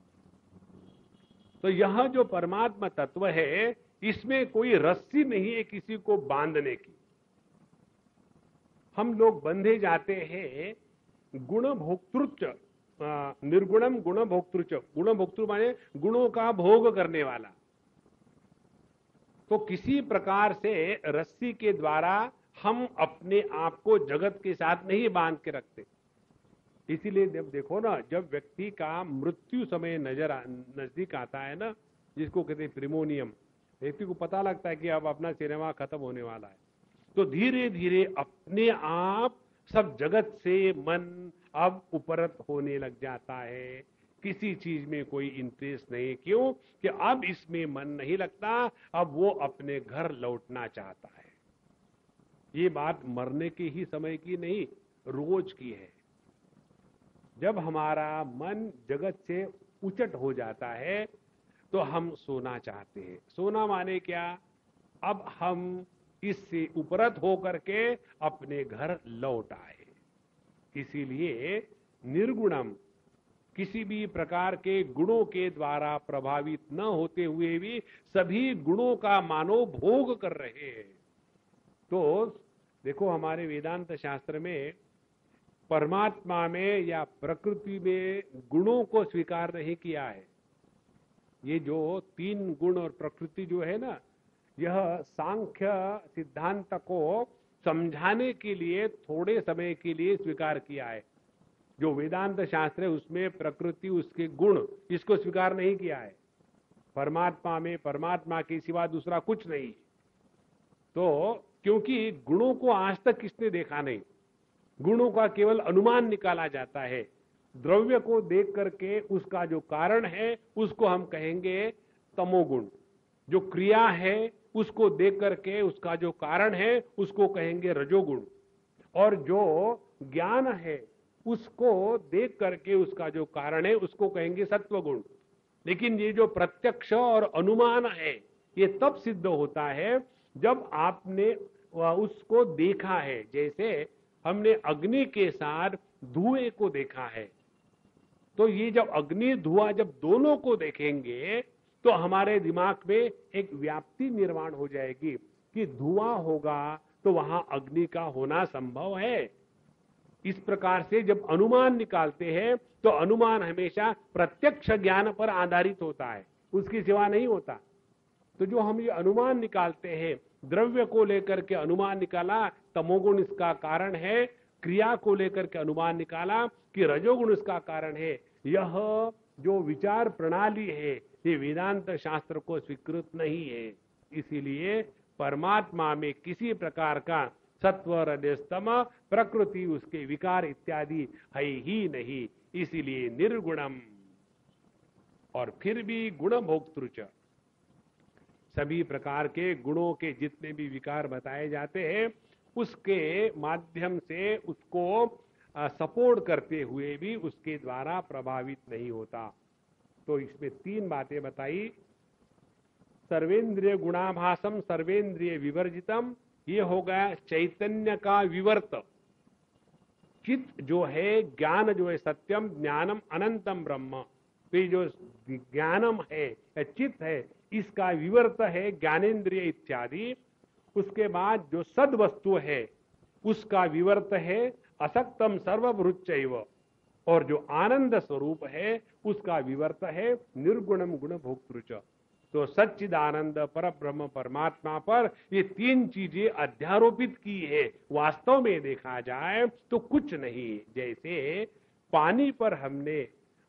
[SPEAKER 1] तो यह जो परमात्मा तत्व है, इसमें कोई रस्सी नहीं है किसी को बांधने की। हम लोग बंधे जाते हैं गुण भोक्तृच, निर्गुणम गुण भोक्तृच। गुण भोक्तृ माने गुणों का भोग करने वाला। तो किसी प्रकार से रस्सी के द्वारा हम अपने आप को जगत के साथ नहीं बांध के रखते। इसीलिए जब देखो ना, जब व्यक्ति का मृत्यु समय नजदीक आता है ना, जिसको कहते हैं प्रिमोनियम, व्यक्ति को पता लगता है कि अब अपना सिनेमा खत्म होने वाला है, तो धीरे धीरे अपने आप सब जगत से मन अब उपरत होने लग जाता है। किसी चीज में कोई इंटरेस्ट नहीं। क्यों? कि अब इसमें मन नहीं लगता, अब वो अपने घर लौटना चाहता है। ये बात मरने के ही समय की नहीं, रोज की है। जब हमारा मन जगत से उचट हो जाता है तो हम सोना चाहते हैं। सोना माने क्या? अब हम इससे उपरत होकर के अपने घर लौट आए। इसीलिए निर्गुणम, किसी भी प्रकार के गुणों के द्वारा प्रभावित न होते हुए भी सभी गुणों का मानव भोग कर रहे हैं। तो देखो, हमारे वेदांत शास्त्र में परमात्मा में या प्रकृति में गुणों को स्वीकार नहीं किया है। ये जो तीन गुण और प्रकृति जो है ना, यह सांख्य सिद्धांत को समझाने के लिए थोड़े समय के लिए स्वीकार किया है। जो वेदांत शास्त्र है उसमें प्रकृति, उसके गुण, इसको स्वीकार नहीं किया है। परमात्मा में परमात्मा के सिवा दूसरा कुछ नहीं। तो क्योंकि गुणों को आज तक किसने देखा नहीं, गुणों का केवल अनुमान निकाला जाता है। द्रव्य को देख करके उसका जो कारण है उसको हम कहेंगे तमोगुण। जो क्रिया है उसको देख करके उसका जो कारण है उसको कहेंगे रजोगुण। और जो ज्ञान है उसको देख करके उसका जो कारण है उसको कहेंगे सत्वगुण। लेकिन ये जो प्रत्यक्ष और अनुमान है, ये तब सिद्ध होता है जब आपने उसको देखा है। जैसे हमने अग्नि के साथ धुएं को देखा है, तो ये जब अग्नि धुआं जब दोनों को देखेंगे तो हमारे दिमाग में एक व्याप्ति निर्माण हो जाएगी कि धुआं होगा तो वहां अग्नि का होना संभव है। इस प्रकार से जब अनुमान निकालते हैं तो अनुमान हमेशा प्रत्यक्ष ज्ञान पर आधारित होता है, उसकी सिवा नहीं होता। तो जो हम ये अनुमान निकालते हैं, द्रव्य को लेकर के अनुमान निकाला तमोगुण इसका कारण है, क्रिया को लेकर के अनुमान निकाला कि रजोगुण इसका कारण है, यह जो विचार प्रणाली है ये वेदांत शास्त्र को स्वीकृत नहीं है। इसीलिए परमात्मा में किसी प्रकार का सत्व रजस्तम प्रकृति उसके विकार इत्यादि है ही नहीं। इसीलिए निर्गुणम। और फिर भी गुण भोक्तृच, सभी प्रकार के गुणों के जितने भी विकार बताए जाते हैं उसके माध्यम से उसको सपोर्ट करते हुए भी उसके द्वारा प्रभावित नहीं होता। तो इसमें तीन बातें बताई। सर्वेंद्रिय गुणाभासम सर्वेंद्रिय विवर्जितम, ये हो गया चैतन्य का विवर्त। चित्त जो है, ज्ञान जो है, सत्यम ज्ञानम अनंतम ब्रह्म, तो ये जो ज्ञानम है या चित्त है इसका विवर्त है ज्ञानेन्द्रिय इत्यादि। उसके बाद जो सद वस्तु है उसका विवर्त है असक्तम सर्वभृच्चैव, और जो आनंद स्वरूप है उसका विवर्त है निर्गुणम गुण भोक्तृच। तो सच्चिदानंद पर ब्रह्म परमात्मा पर ये तीन चीजें अध्यारोपित की है। वास्तव में देखा जाए तो कुछ नहीं। जैसे पानी पर हमने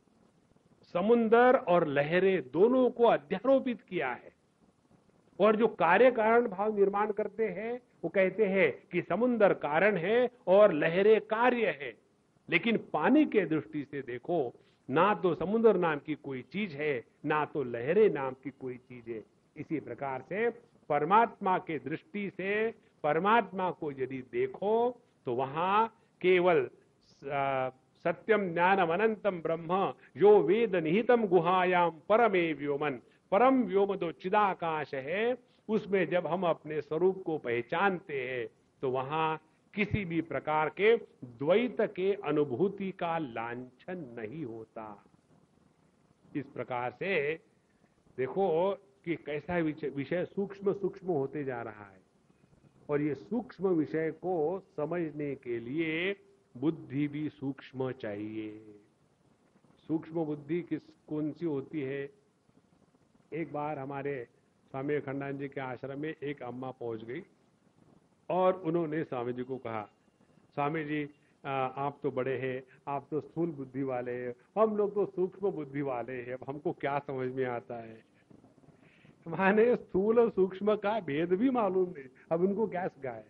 [SPEAKER 1] समुंदर और लहरें दोनों को अध्यारोपित किया है, और जो कार्य कारण भाव निर्माण करते हैं वो कहते हैं कि समुंदर कारण है और लहरें कार्य है। लेकिन पानी के दृष्टि से देखो, ना तो समुद्र नाम की कोई चीज है, ना तो लहरें नाम की कोई चीज है। इसी प्रकार से परमात्मा के दृष्टि से परमात्मा को यदि देखो तो वहां केवल सत्यम ज्ञानम अनंतम ब्रह्म यो वेद निहितम गुहायाम परमे व्योमन, परम व्योम जो चिदाकाश है, उसमें जब हम अपने स्वरूप को पहचानते हैं तो वहां किसी भी प्रकार के द्वैत के अनुभूति का लांछन नहीं होता। इस प्रकार से देखो कि कैसा विषय सूक्ष्म सूक्ष्म होते जा रहा है, और ये सूक्ष्म विषय को समझने के लिए बुद्धि भी सूक्ष्म चाहिए। सूक्ष्म बुद्धि कौन सी होती है? एक बार हमारे स्वामी विवेकानंद जी के आश्रम में एक अम्मा पहुंच गई और उन्होंने स्वामी जी को कहा, स्वामी जी आप तो बड़े हैं, आप तो स्थूल बुद्धि वाले हैं, हम लोग तो सूक्ष्म बुद्धि वाले हैं, अब हमको क्या समझ में आता है? माने स्थूल और सूक्ष्म का भेद भी मालूम नहीं, अब उनको क्या सिखाए?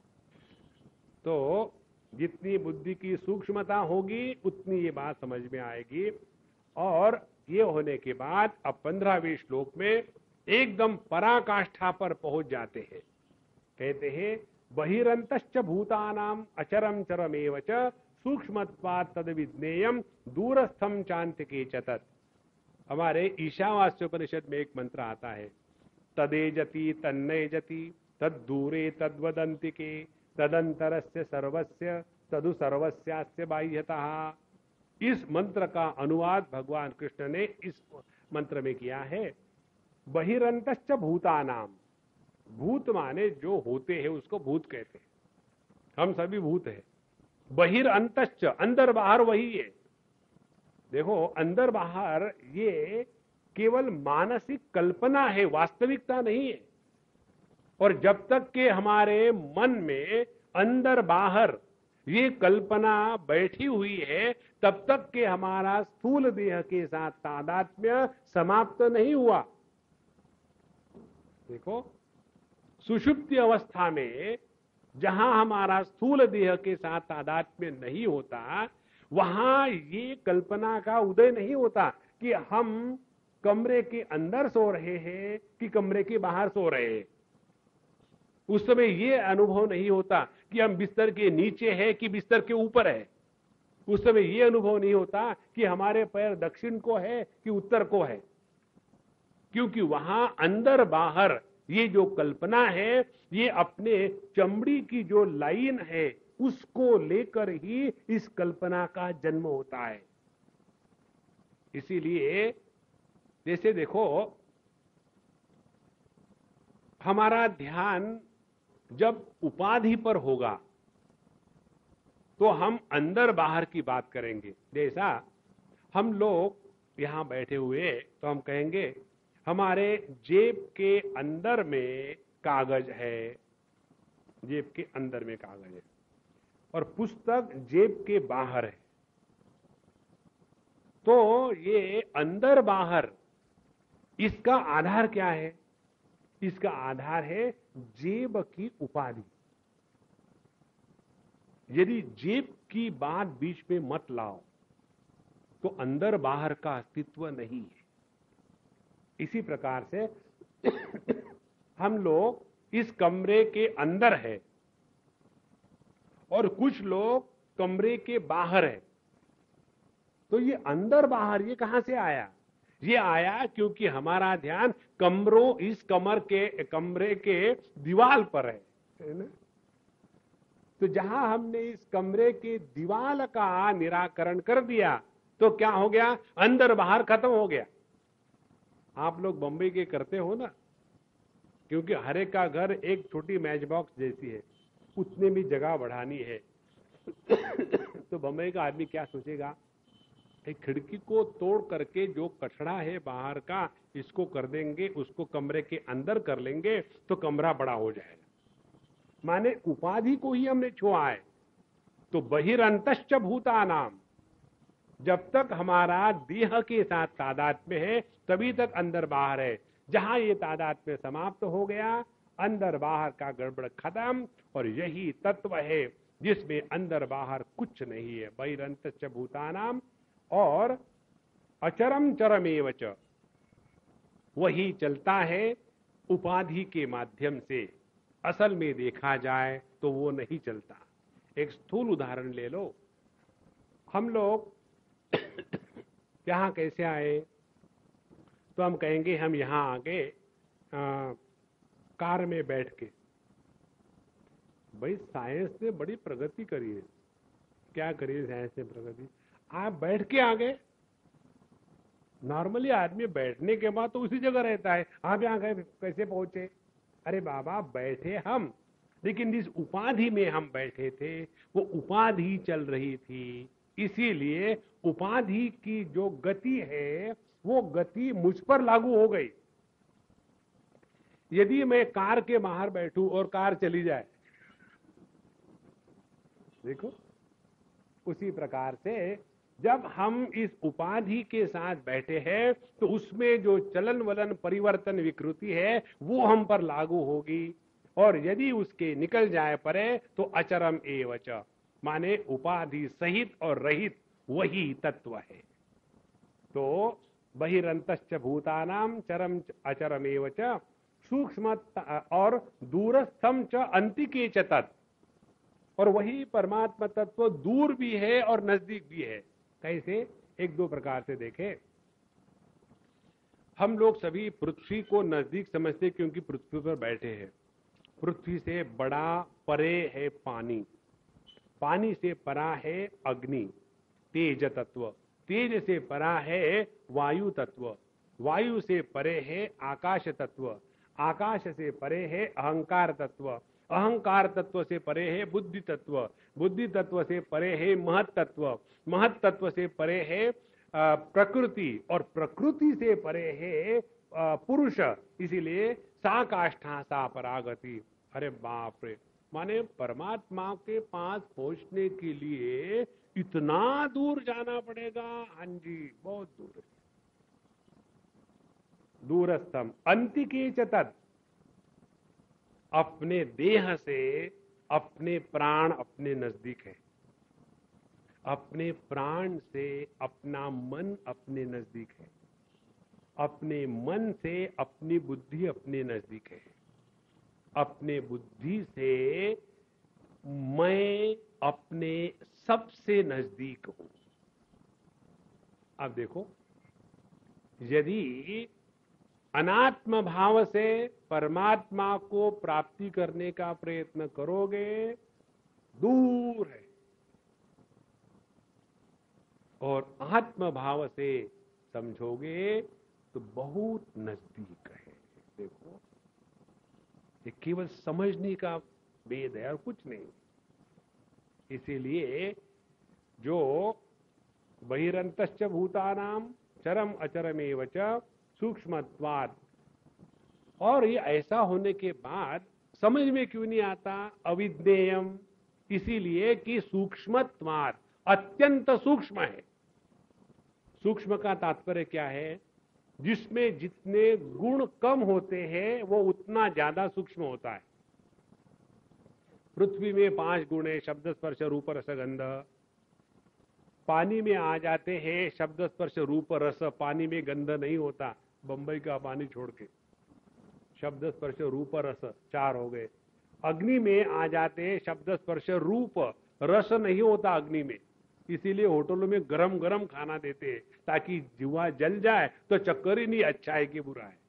[SPEAKER 1] तो जितनी बुद्धि की सूक्ष्मता होगी उतनी ये बात समझ में आएगी। और ये होने के बाद अब 15वें श्लोक में एकदम पराकाष्ठा पर पहुंच जाते हैं। कहते हैं बहिरंतश्च भूतानाम अचरम चरमेव च सूक्ष्मत्वात् तद विज्ञेयम दूरस्थम चान्तिके च तत्। हमारे ईशावास्योपनिषद में एक मंत्र आता है, तदेजति तन्नयजति तद्दूरे तद्वदन्तिके तदंतरस्य सर्वस्य तदु सर्वस्यास्य बाह्यतः। इस मंत्र का अनुवाद भगवान कृष्ण ने इस मंत्र में किया है। बहिरंतश्च भूतानाम, भूत माने जो होते हैं उसको भूत कहते हैं, हम सभी भूत हैं। बहिरंतश्च, अंदर बाहर वही है। देखो अंदर बाहर ये केवल मानसिक कल्पना है, वास्तविकता नहीं है। और जब तक के हमारे मन में अंदर बाहर ये कल्पना बैठी हुई है तब तक के हमारा स्थूल देह के साथ तादात्म्य समाप्त नहीं हुआ। देखो सुषुप्ति अवस्था में जहां हमारा स्थूल देह के साथ तादात्म्य नहीं होता, वहां ये कल्पना का उदय नहीं होता कि हम कमरे के अंदर सो रहे हैं कि कमरे के बाहर सो रहे हैं। उस समय ये अनुभव नहीं होता कि हम बिस्तर के नीचे हैं कि बिस्तर के ऊपर है। उस समय ये अनुभव नहीं होता कि हमारे पैर दक्षिण को है कि उत्तर को है, क्योंकि वहां अंदर बाहर ये जो कल्पना है ये अपने चमड़ी की जो लाइन है उसको लेकर ही इस कल्पना का जन्म होता है। इसीलिए जैसे देखो हमारा ध्यान जब उपाधि पर होगा तो हम अंदर बाहर की बात करेंगे। जैसा हम लोग यहां बैठे हुए तो हम कहेंगे हमारे जेब के अंदर में कागज है, जेब के अंदर में कागज है, और पुस्तक जेब के बाहर है। तो ये अंदर बाहर इसका आधार क्या है? इसका आधार है जेब की उपाधि। यदि जेब की बात बीच में मत लाओ तो अंदर बाहर का अस्तित्व नहीं है। इसी प्रकार से हम लोग इस कमरे के अंदर है और कुछ लोग कमरे के बाहर है। तो ये अंदर बाहर ये कहां से आया? ये आया क्योंकि हमारा ध्यान इस कमरे के दीवाल पर है ना? तो जहां हमने इस कमरे के दीवाल का निराकरण कर दिया तो क्या हो गया? अंदर बाहर खत्म हो गया। आप लोग बंबई के करते हो ना, क्योंकि हर एक का घर एक छोटी मैच बॉक्स जैसी है, उतने भी जगह बढ़ानी है। तो बंबई का आदमी क्या सोचेगा, एक खिड़की को तोड़ करके जो कचड़ा है बाहर का इसको कर देंगे, उसको कमरे के अंदर कर लेंगे तो कमरा बड़ा हो जाएगा। माने उपाधि को ही हमने छुआ है। तो बहिरंतश्च भूतानाम, जब तक हमारा देह के साथ तादात्म्य है तभी तक अंदर बाहर है। जहां ये तादात्म्य समाप्त हो गया, अंदर बाहर का गड़बड़ खत्म, और यही तत्व है जिसमें अंदर बाहर कुछ नहीं है। बहिरंतश्च भूतानाम और अचरम चरमेव च, वही चलता है उपाधि के माध्यम से। असल में देखा जाए तो वो नहीं चलता। एक स्थूल उदाहरण ले लो, हम लोग यहां कैसे आए? तो हम कहेंगे हम यहां आगे कार में बैठ के। भाई साइंस ने बड़ी प्रगति करी है। क्या करी है साइंस ने प्रगति? आप बैठ के आ गए। नॉर्मली आदमी बैठने के बाद तो उसी जगह रहता है। आप यहां गए कैसे पहुंचे? अरे बाबा बैठे हम, लेकिन जिस उपाधि में हम बैठे थे वो उपाधि चल रही थी, इसीलिए उपाधि की जो गति है वो गति मुझ पर लागू हो गई। यदि मैं कार के बाहर बैठूं और कार चली जाए, देखो उसी प्रकार से जब हम इस उपाधि के साथ बैठे हैं तो उसमें जो चलन वलन परिवर्तन विकृति है वो हम पर लागू होगी, और यदि उसके निकल जाए परे तो अचरम एवच, माने उपाधि सहित और रहित वही तत्व है। तो बहिरंतश्च भूतानाम चरम अचरम एवच सूक्ष्म और दूरस्थम च अंतिके च तत्, और वही परमात्मा तत्व दूर भी है और नजदीक भी है। कैसे? एक दो प्रकार से देखें। हम लोग सभी पृथ्वी को नजदीक समझते क्योंकि पृथ्वी पर बैठे हैं। पृथ्वी से बड़ा परे है पानी, पानी से परा है अग्नि तेज तत्व, तेज से परा है वायु तत्व, वायु से परे है आकाश तत्व, आकाश से परे है अहंकार तत्व, अहंकार तत्व से परे है बुद्धि तत्व, बुद्धि तत्व से परे है महत तत्व, महत तत्व से परे है प्रकृति, और प्रकृति से परे है पुरुष। इसीलिए सा काष्ठा सा परागति। अरे बाप रे, माने परमात्मा के पास पहुंचने के लिए इतना दूर जाना पड़ेगा। हाँ जी, बहुत दूर है। दूरस्थम अंतिके च तत्, अपने देह से अपने प्राण अपने नजदीक है, अपने प्राण से अपना मन अपने नजदीक है, अपने मन से अपनी बुद्धि अपने नजदीक है, अपने बुद्धि से मैं अपने सबसे नजदीक हूं। अब देखो, यदि अनात्म भाव से परमात्मा को प्राप्ति करने का प्रयत्न करोगे, दूर है, और आत्म भाव से समझोगे तो बहुत नजदीक है। देखो, ये केवल समझने का भेद है और कुछ नहीं। इसीलिए जो बहिरंतश्च भूतानाम चरम अचरमेव च सूक्ष्मत्वात्, और ये ऐसा होने के बाद समझ में क्यों नहीं आता? अविज्ञेयम, इसीलिए कि सूक्ष्मत्वात्, अत्यंत सूक्ष्म है। सूक्ष्म का तात्पर्य क्या है? जिसमें जितने गुण कम होते हैं वो उतना ज्यादा सूक्ष्म होता है। पृथ्वी में 5 गुण है, शब्द स्पर्श रूप रस गंध। पानी में आ जाते हैं शब्द स्पर्श रूप रस, पानी में गंध नहीं होता, बंबई का पानी छोड़ के। शब्द स्पर्श रूप रस 4 हो गए। अग्नि में आ जाते हैं शब्द स्पर्श रूप, रस नहीं होता अग्नि में, इसीलिए होटलों में गरम गरम खाना देते हैं ताकि जुआ जल जाए तो चक्कर ही नहीं अच्छा है कि बुरा है।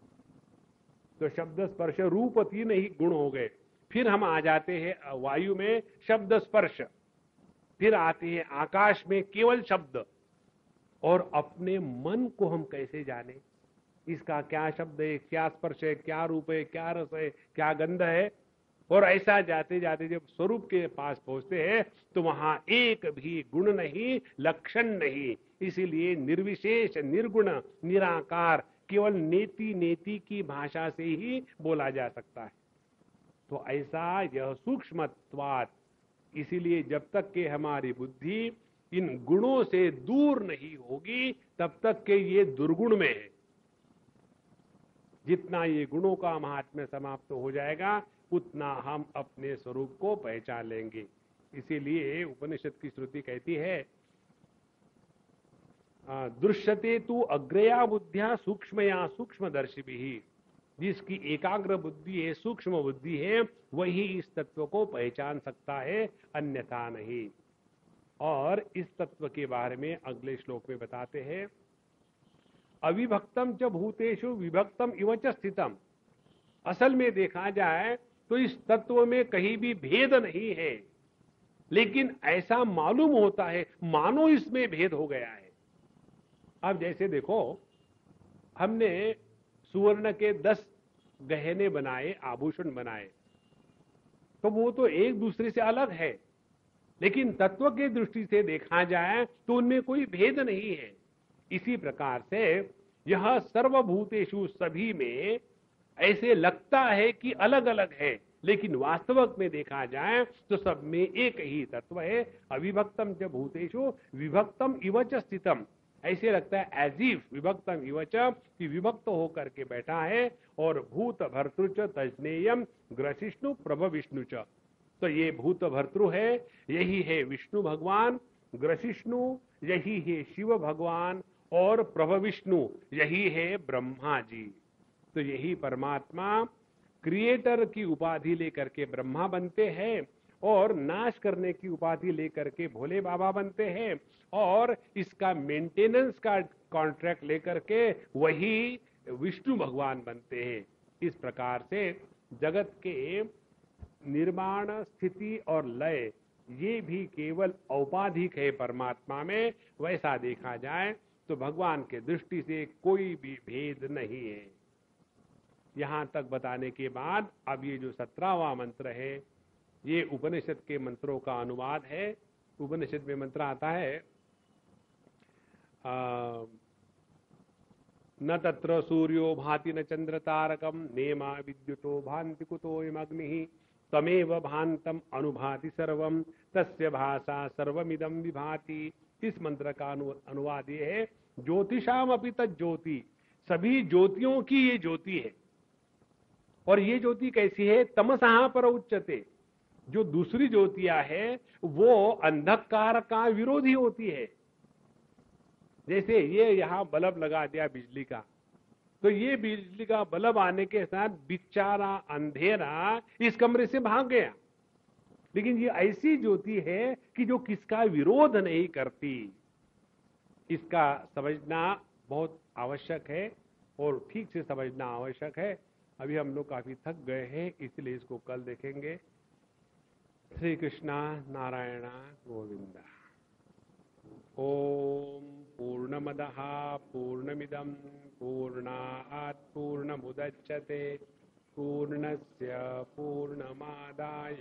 [SPEAKER 1] तो शब्द स्पर्श रूप 3 ही गुण हो गए। फिर हम आ जाते हैं वायु में शब्द स्पर्श, फिर आते हैं आकाश में केवल शब्द। और अपने मन को हम कैसे जाने? इसका क्या शब्द है, क्या स्पर्श है, क्या रूप है, क्या रस है, क्या गंध है? और ऐसा जाते जाते जब स्वरूप के पास पहुंचते हैं तो वहां एक भी गुण नहीं, लक्षण नहीं, इसीलिए निर्विशेष निर्गुण निराकार केवल नेति नेति की भाषा से ही बोला जा सकता है। तो ऐसा यह सूक्ष्मत्वात्, इसीलिए जब तक के हमारी बुद्धि इन गुणों से दूर नहीं होगी तब तक के ये दुर्गुण में है। जितना ये गुणों का महात्म्य समाप्त हो जाएगा उतना हम अपने स्वरूप को पहचान लेंगे। इसीलिए उपनिषद की श्रुति कहती है, दृश्यते तु अग्रया बुद्धिया सूक्ष्मया सूक्ष्मदर्शी भी, जिसकी एकाग्र बुद्धि है, सूक्ष्म बुद्धि है, वही इस तत्व को पहचान सकता है, अन्यथा नहीं। और इस तत्व के बारे में अगले श्लोक में बताते हैं, अविभक्तम च भूतेषु विभक्तम इव च स्थितम। असल में देखा जाए तो इस तत्व में कहीं भी भेद नहीं है, लेकिन ऐसा मालूम होता है मानो इसमें भेद हो गया है। अब जैसे देखो, हमने सुवर्ण के 10 गहने बनाए, आभूषण बनाए, तो वो तो एक दूसरे से अलग है, लेकिन तत्व की दृष्टि से देखा जाए तो उनमें कोई भेद नहीं है। इसी प्रकार से यह सर्वभूतेषु सभी में ऐसे लगता है कि अलग अलग है, लेकिन वास्तविक में देखा जाए तो सब में एक ही तत्व है। अविभक्तम च भूतेषु विभक्तम इव च स्थितम। ऐसे लगता है एज इफ विभक्तम इव च, कि विभक्त होकर के बैठा है। और भूत भर्तृ च तज्ज्ञेयम ग्रसिष्णु प्रभ विष्णु च। तो ये भूत भर्तृ है, यही है विष्णु भगवान, ग्रसिष्णु यही है शिव भगवान, और प्रभ विष्णु यही है ब्रह्मा जी। तो यही परमात्मा क्रिएटर की उपाधि लेकर के ब्रह्मा बनते हैं, और नाश करने की उपाधि लेकर के भोले बाबा बनते हैं, और इसका मेंटेनेंस का कॉन्ट्रैक्ट लेकर के वही विष्णु भगवान बनते हैं। इस प्रकार से जगत के निर्माण, स्थिति और लय ये भी केवल औपाधिक है परमात्मा में। वैसा देखा जाए तो भगवान के दृष्टि से कोई भी भेद नहीं है। यहां तक बताने के बाद अब ये जो 17वां मंत्र है, ये उपनिषद के मंत्रों का अनुवाद है। उपनिषद में मंत्र आता है, न तत्र सूर्यो भाति न चंद्र तारकम नेमा विद्युतो भांति कुतोऽयमग्निः तमेव भांतम अनुभाति सर्वम तस्य भाषा सर्वमिदं विभाति। इस मंत्र का अनुवाद ये है, ज्योतिषाम अपि तज्ज्योति, सभी ज्योतियों की ये ज्योति है। और ये ज्योति कैसी है? तमसः पर उच्चते। जो दूसरी ज्योतियां है वो अंधकार का विरोधी होती है। जैसे ये यहां बल्ब लगा दिया बिजली का, तो ये बिजली का बल्ब आने के साथ बेचारा अंधेरा इस कमरे से भाग गया। लेकिन ये ऐसी ज्योति है कि जो किसका विरोध नहीं करती। इसका समझना बहुत आवश्यक है, और ठीक से समझना आवश्यक है। अभी हम लोग काफी थक गए हैं, इसलिए इसको कल देखेंगे। श्री कृष्णा नारायण गोविंदा। ओम पूर्णमदः पूर्णमिदं पूर्णात् पूर्णमुदच्यते पूर्णस्य पूर्णमादाय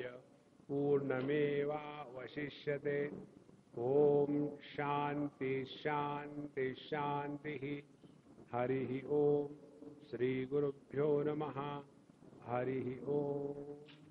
[SPEAKER 1] पूर्णमेवावशिष्यते। ओम शांति शांति शांति। हरि ओम। श्री गुरुभ्यो नमः। हरि ओम।